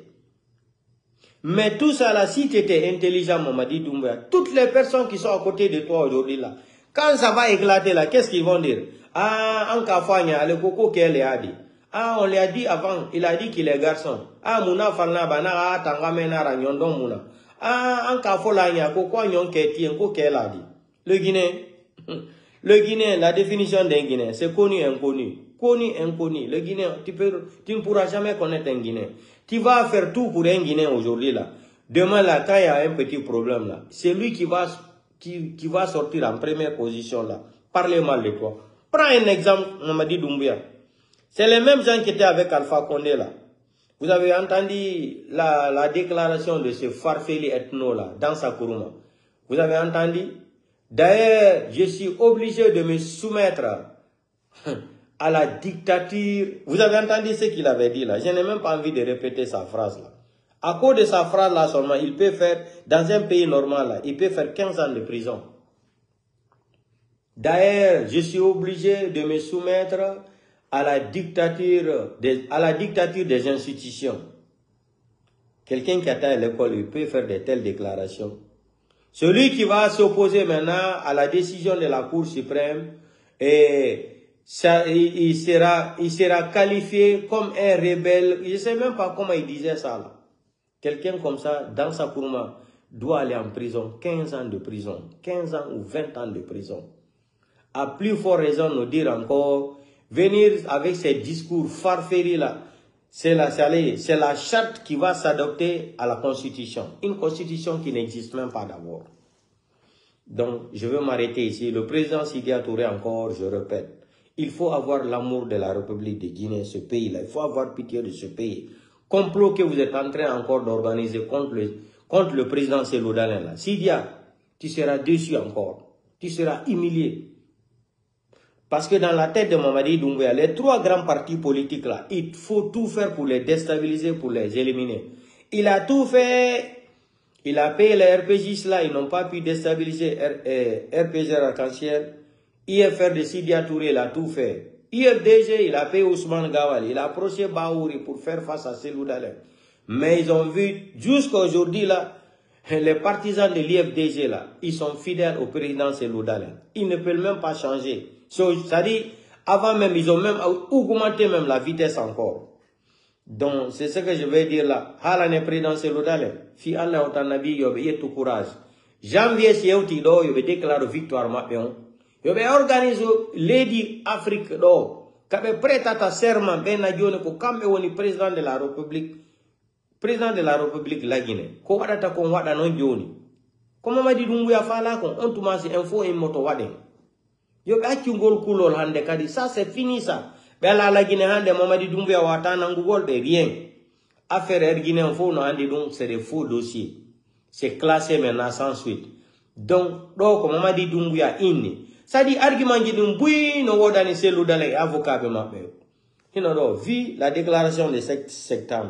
Mais tout ça là, si tu étais intelligent, Mamadi Doumbouya, toutes les personnes qui sont à côté de toi aujourd'hui là, quand ça va éclater là, qu'est-ce qu'ils vont dire? Ah, en Kafanya, le coco qu'elle a dit. Ah, on lui a dit avant, il a dit qu'il est garçon. Ah, Mouna Falna Bana, Tangamena Ranyondon Mouna. Ah, en Kafolanya, Koko Nyon Keti, Nko qu'elle a dit. Le Guinéen, la définition d'un Guinéen, c'est connu, inconnu. Connu, inconnu. Le Guinéen, tu ne pourras jamais connaître un Guinéen. Tu vas faire tout pour un Guinéen aujourd'hui là. Demain là, quand il y a un petit problème là, c'est lui qui va sortir en première position là. Parlez mal de toi. Prends un exemple, Mamadi Doumbouya. C'est les mêmes gens qui étaient avec Alpha Condé là. Vous avez entendu la déclaration de ce Farfeli ethno là, dans Sakuruma. Vous avez entendu? D'ailleurs, je suis obligé de me soumettre à la dictature. Vous avez entendu ce qu'il avait dit là. Je n'ai même pas envie de répéter sa phrase là. À cause de sa phrase là seulement, il peut faire, dans un pays normal là, il peut faire 15 ans de prison. D'ailleurs, je suis obligé de me soumettre à la dictature des institutions. Quelqu'un qui attend à l'école, il peut faire de telles déclarations. Celui qui va s'opposer maintenant à la décision de la Cour suprême, et ça, il sera qualifié comme un rebelle. Je ne sais même pas comment il disait ça là. Quelqu'un comme ça, dans sa courma, doit aller en prison, 15 ans de prison, 15 ans ou 20 ans de prison. À plus forte raison, nous dire encore, venir avec ces discours farfelus là, c'est la charte qui va s'adopter à la Constitution. Une Constitution qui n'existe même pas d'abord. Donc, je veux m'arrêter ici. Le président Sidya Touré encore, je répète, il faut avoir l'amour de la République de Guinée, ce pays-là. Il faut avoir pitié de ce pays. Complot que vous êtes en train encore d'organiser contre le président Cellou Dalein là. Sidya, tu seras déçu encore. Tu seras humilié. Parce que dans la tête de Mamadi Doumbouya, les trois grands partis politiques là, il faut tout faire pour les déstabiliser, pour les éliminer. Il a tout fait. Il a payé les RPJ là, ils n'ont pas pu déstabiliser RPG Arc-en-Ciel. IFR de Sidya Touré, il a tout fait. IFDG, il a payé Ousmane Gawal, il a approché Baouri pour faire face à Cellou Dalein. Mais ils ont vu, jusqu'à aujourd'hui là, les partisans de l'IFDG là, ils sont fidèles au président Cellou Dalein. Ils ne peuvent même pas changer. C'est-à-dire, avant même, ils ont même augmenté même la vitesse encore. Donc, c'est ce que je vais dire là. Halane président Cellou Dalein. Si Allah otanabi yobe yetu courage. Janvier si yeuti do yobe déclare victoire maɓɓe. Yobe organise Lady Afrique do. Kaɓe prêtata serment ɓe na joni ko kamɓe woni président de la République. Président de la République la Guinée. Ko waɗata kon waɗa non joni. Ko Mamadi Doumbouya fala kon on tumasi info en moto waɗen. Yobe accungol kulol hande kadi. Ça c'est fini ça. Bella la Guinée hande Mamadi Doumbouya wata nangugol be rien. Affaire Guinée info no hande donc c'est des faux dossiers. C'est classé maintenant sans suite. Donc, donc Mamadi Doumbouya inni. Ça dit argument qui dum bui no wodani Cellou Dalein avocat be mabbe. Hino do vi la déclaration de 7 septembre.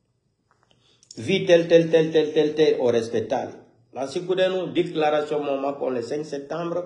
Vi tel au respectable. La sikudenu déclaration mo makko le 5 septembre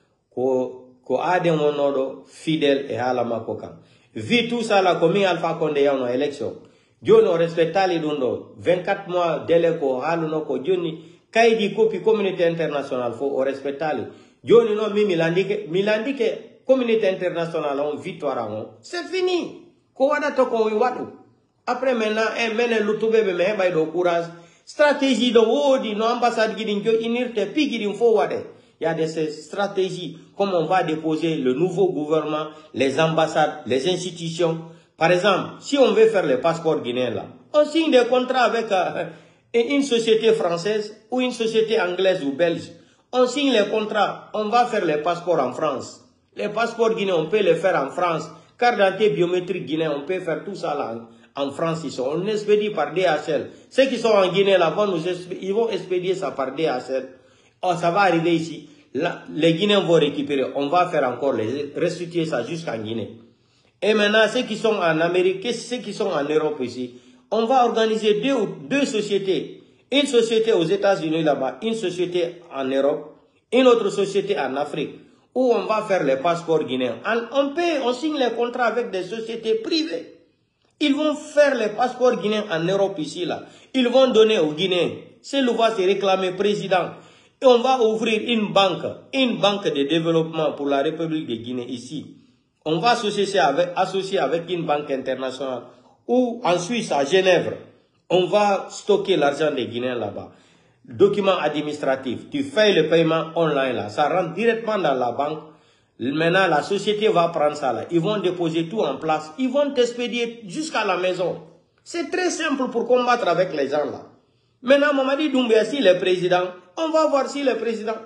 ko ade monodo fidèle et hala makko kam. Vi tout ça là comme Alpha Condé yano élection. Joni o respectali dundo 24 mois délai ko haluno ko joni kaydi copie communauté internationale fo o respectali. Joni no mi milandike communauté internationale on victoire on. C'est fini. Ko wada to ko wadu. Après maintenant menen lutube be me bay do courage Stratégie de haut, nos ambassades qui disent inirte, puis qui disent forward. Il y a des stratégies, comme on va déposer le nouveau gouvernement, les ambassades, les institutions. Par exemple, si on veut faire le passeport guinéen là, on signe des contrats avec une société française ou une société anglaise ou belge. On signe les contrats, on va faire les passeports en France. Les passeports guinéens, on peut les faire en France. Carte d'identité biométrique guinéen, on peut faire tout ça là en France. On expédie par DHL. Ceux qui sont en Guinée là, ils vont expédier ça par DHL. Oh, ça va arriver ici. Là, les Guinéens vont récupérer. On va faire encore restituer ça jusqu'en Guinée. Et maintenant, ceux qui sont en Amérique, ceux qui sont en Europe ici, on va organiser deux sociétés. Une société aux États-Unis là-bas, une société en Europe, une autre société en Afrique, où on va faire les passeports guinéens. On signe les contrats avec des sociétés privées. Ils vont faire les passeports guinéens en Europe ici là. Ils vont donner aux Guinéens. Celui va se réclamer président. Et on va ouvrir une banque de développement pour la République de Guinée ici. On va associer avec une banque internationale. Ou en Suisse, à Genève, on va stocker l'argent des Guinéens là-bas. Document administratif, tu fais le paiement online là, ça rentre directement dans la banque. Maintenant, la société va prendre ça là. Ils vont déposer tout en place. Ils vont t'expédier jusqu'à la maison. C'est très simple pour combattre avec les gens là. Maintenant, Mamadi Doumbouya, s'il est président, on va voir s'il est président.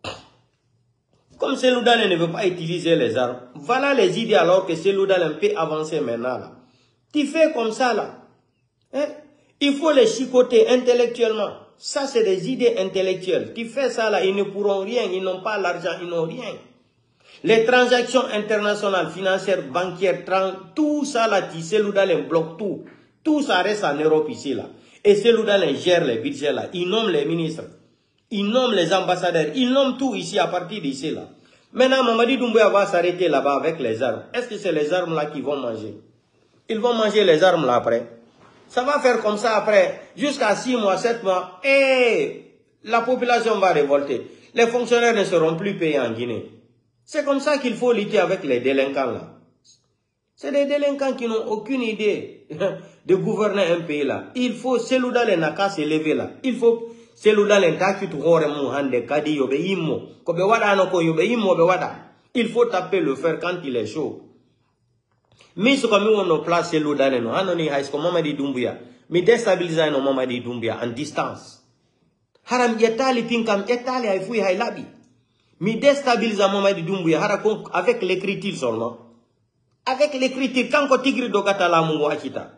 Comme Cellou Dalein ne veut pas utiliser les armes, voilà les idées alors que Cellou Dalein peut avancer maintenant là. Tu fais comme ça là. Hein? Il faut les chicoter intellectuellement. Ça, c'est des idées intellectuelles. Tu fais ça là, ils ne pourront rien, ils n'ont pas l'argent, ils n'ont rien. Les transactions internationales, financières, bancaires, tout ça là, Cellou Dalein bloque tout. Tout ça reste en Europe ici là. Et Cellou Dalein gère les budgets là. Il nomme les ministres. Il nomme les ambassadeurs. Il nomme tout ici à partir d'ici là. Maintenant, Mamadi Doumbouya va s'arrêter là-bas avec les armes. Est-ce que c'est les armes là qu'ils vont manger? Ils vont manger les armes là après. Ça va faire comme ça après, jusqu'à 6 mois, 7 mois. Et la population va révolter. Les fonctionnaires ne seront plus payés en Guinée. C'est comme ça qu'il faut lutter avec les délinquants là. C'est des délinquants qui n'ont aucune idée de gouverner un pays là. Il faut, Cellou Dalein n'a qu'à se lever là. Il faut, Cellou Dalein takitu hore mu hande kadi yobe immo. Kobe wada no ko yobe immo be wada. Il faut taper le fer quand il est chaud. Mais ce qu'on met en place Cellou Dalein, no hanoni hais ko Mamadi Doumbouya. Mi déstabiliser no Mamadi Doumbouya en distance. Haram yetali pinkam yetali hay fui hay labi. Mi déstabiliser Mamadi Doumbouya harakon avec l'écriture seulement. Avec l'écriture, quand on tigre do katala mungo achita.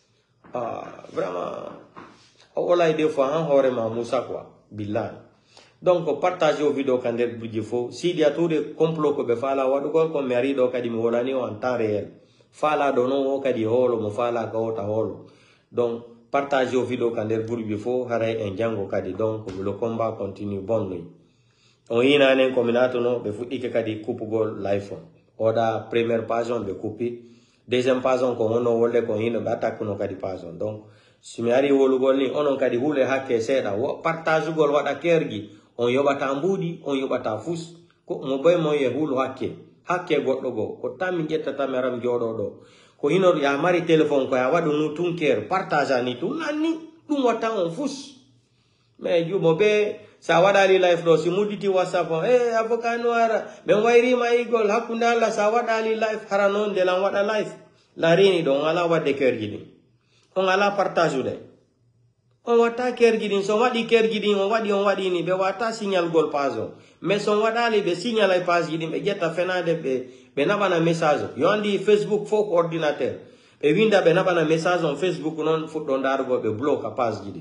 Ah, vraiment. Voilà, des fois, on aurait ma moussa quoi. Billah. Donc, partagez aux vidéos quand elle bouge faux. Si il y a tout de complot que fala, ou comme mari do kadi mi holani en temps réel. Fala dono o kadi holo, mo fala ka ota holo. Donc, partagez aux vidéos quand elle bouge faux. Haray en jango kadi. Donc, le combat continue. Bonne nuit. On y a un combinato no, be fu ike kadi coupe gol l'iPhone. Oda première page on be couper. Deuxième page on ko ono wolde ko hino attaque no kadi page on. Donc, si mi ari wolu gol ni onon kadi hule hakke seda wo partage gol wada kergi on yobata mbudi on yobata fus ko mo boy mo ye hulu hakke goddo go ko tammi jetta tameram jodo do ko hino ya mari téléphone ko ya wadu nu tunker partage ni tun nanni dum wata on fus mais jumo be sa wadali live do si muditi whatsapp avocat noir ben wayri ma igol hakunda la sa wadali live haranon de la wada live la rini do ngala wadde kergi ni on ala partage de on wata kergidin so wadi kergidin on wadi ni be wata signal gol pazo mais son wadali be signal ay page gidin be jetta fenade be nabana message yo andi Facebook fo ordinateur be winda be nabana message on Facebook non fuddo dargo be block page gidin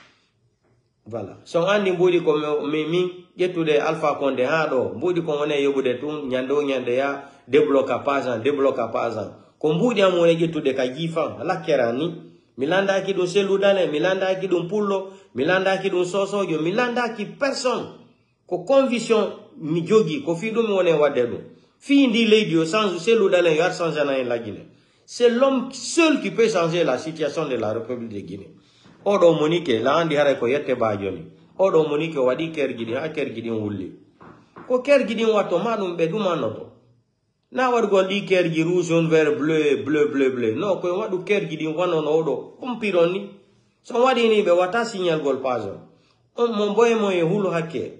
voilà so andi mbudi ko mi jettude Alpha Condé ha do mbudi ko wona yobude tun nyande ya débloquer page ko mbudi amone jettude ka jifan la kerani milanda ki do Cellou Dalein, milanda ki do Pullo, milanda ki do Sosojo, milanda ki personne. Ko conviction mi jogi, ko fi do mi wone wadde do. Fi ndi lady yo sans Cellou Dalein yo changer na la Guinée. C'est l'homme seul qui peut changer la situation de la République de Guinée. Odo Monique la andi hare ko yette ba joni. Odo Monique wadi kergidi ha kergidi wulli. Ko kergidi wato manum be duma noto. Na wargo li kergi rouge, jaune, vert, bleu. Non, ko wadu kergi di wano no do. Kumpironi. So wadi ni be wata signal gol pazo. Mon boy mo e hulu hake.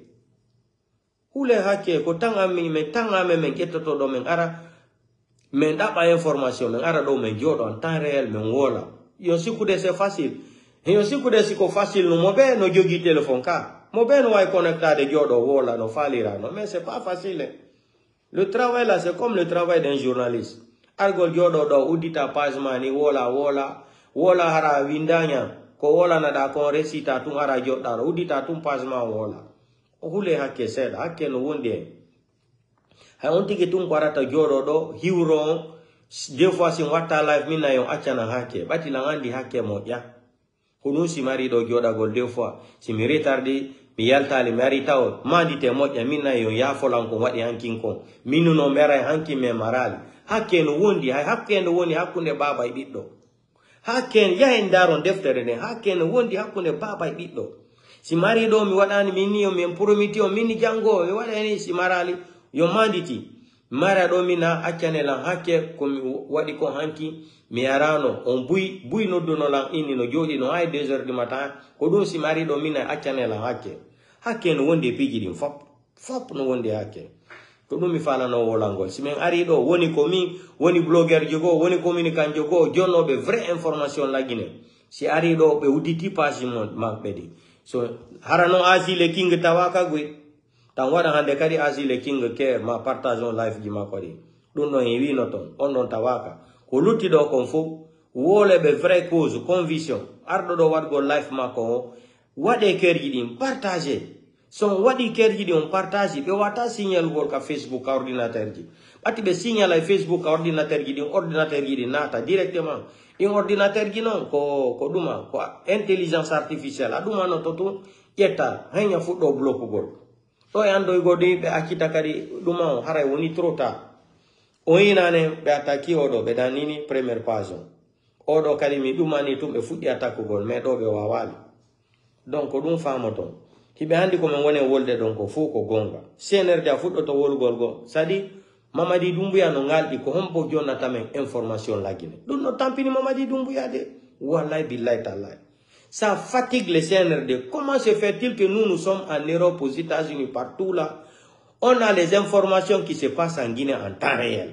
Hule hake ko tanga me men ketoto do men ara men dapa information men ara do men jodo en temps réel men wola. Yo sikude c'est facile. Yo sikude siko facile no mobe no jogi téléphone ka. Mobe no way connectade jodo wola no falira no mais c'est pas facile. Le travail là c'est comme le travail d'un journaliste. Argol jodo do udita page mani wola hara windanya ko wola na da kon resita tum ara joda udita tum page ma wola. Hule hake said hake no wonde. Ha on tigi tum parata jodo do hiwro deux fois sin wata live mina yon achana hake bati langandi hake moja. Kunu si mari do joda gol deux fois si mi retardi mi yaltali mari taw mandi te moja mina yon ya folan ko wadi hankin ko minu no mera hanki me marali hake no wondi hake no woni hakunde baba e biddo hake ya endaron deftere ne hake no wondi hakunde baba e biddo si mari do mi wadani mini yo mi promiti o mini jango e wadani si marali yo manditi mara do mina akane la hake ko mi wadi ko hanki mi arano on bui no do no la ini no jodi no ay 2 heures du matin ko do si mari do mina akane la hake no wonde pijidi fop no wonde hake to dum mi fala no wolangol si men ari do woni komi woni blogger jogo woni communicant jogo jonno be vraie information la Guinée si ari do be uditi page mon makbedi so harano asile king tawaka gwe tan wada hande kadi asile king ke ma partageons live gi makori dum no hewi no ton on don tawaka ko lutti do kon fo wole be vraie cause conviction ardo do wadgo live mako wade kerji dim partager son wadi kerji dim partager be wata signal gol ka Facebook ka ordinateur ji bati be signal ay Facebook ka ordinateur ji dim ordinateur ji nata directement in ordinateur ji non ko duma ko intelligence artificielle aduma no toto yetta hanya fuddo block gol to yando godi be akita kadi duma haray woni trota o inane be ataki odo be danini première page odo kadi mi dumani tum be fuddi attaque gol me do be wawali donc dum famoton hibe handi ko men wone wolde donc fu ko gonga CNRD a fuddo to wolgol go sadi Mamadi Doumbouya no ngaldi ko hombo jonata men information la Guinée dum no tampini Mamadi Doumbouya de wallahi billahi taala ça fatigue les CNRD. Comment se fait-il que nous sommes en Europe, aux États-Unis, partout là, on a les informations qui se passent en Guinée en temps réel.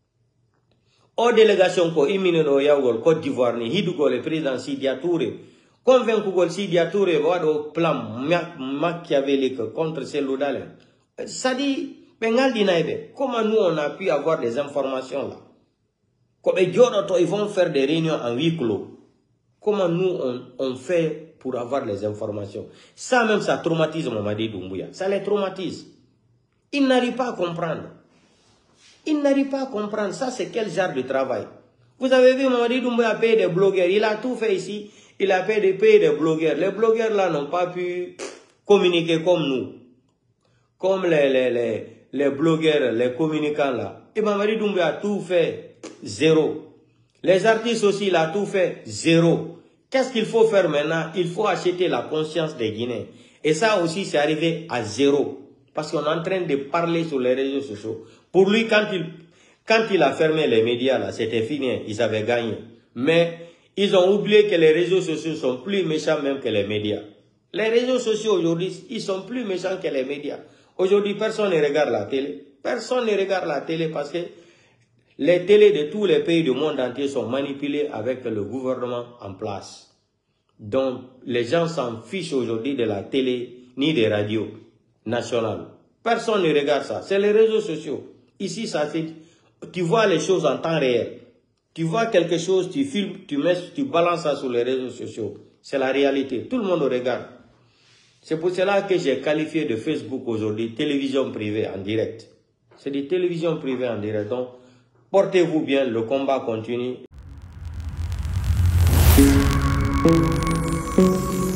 Aux délégations ko imine do yawgol Côte d'Ivoire ni hidugo le président Sidia Touré convaincu gol Sidia Touré wado plan machiavélique contre Seludalen. Ça dit bengal dinaide comment nous on a pu avoir des informations là. Comme ils vont faire des réunions en huis clos. Comment nous on fait pour avoir les informations? Ça même ça traumatise Mamadi Doumbouya. Ça les traumatise. Ils n'arrivent pas à comprendre. Ils n'arrivent pas à comprendre. Ça c'est quel genre de travail? Vous avez vu Mamadi Doumbouya payer des blogueurs. Il a tout fait ici. Il a payé des blogueurs. Les blogueurs là n'ont pas pu communiquer comme nous. Comme les blogueurs, les communicants là. Et Mamadi Doumbouya a tout fait. Zéro. Les artistes aussi, il a tout fait. Zéro. Qu'est-ce qu'il faut faire maintenant? Il faut acheter la conscience des Guinéens. Et ça aussi, c'est arrivé à zéro. Parce qu'on est en train de parler sur les réseaux sociaux. Pour lui, quand il a fermé les médias, là, c'était fini. Ils avaient gagné. Mais ils ont oublié que les réseaux sociaux sont plus méchants même que les médias. Les réseaux sociaux aujourd'hui, ils sont plus méchants que les médias. Aujourd'hui, personne ne regarde la télé. Personne ne regarde la télé parce que les télés de tous les pays du monde entier sont manipulées avec le gouvernement en place. Donc, les gens s'en fichent aujourd'hui de la télé ni des radios nationales. Personne ne regarde ça. C'est les réseaux sociaux. Ici, ça fait, tu vois les choses en temps réel. Tu vois quelque chose, tu filmes, tu balances ça sur les réseaux sociaux. C'est la réalité. Tout le monde regarde. C'est pour cela que j'ai qualifié de Facebook aujourd'hui télévision privée en direct. C'est des télévisions privées en direct. Donc, portez-vous bien, le combat continue.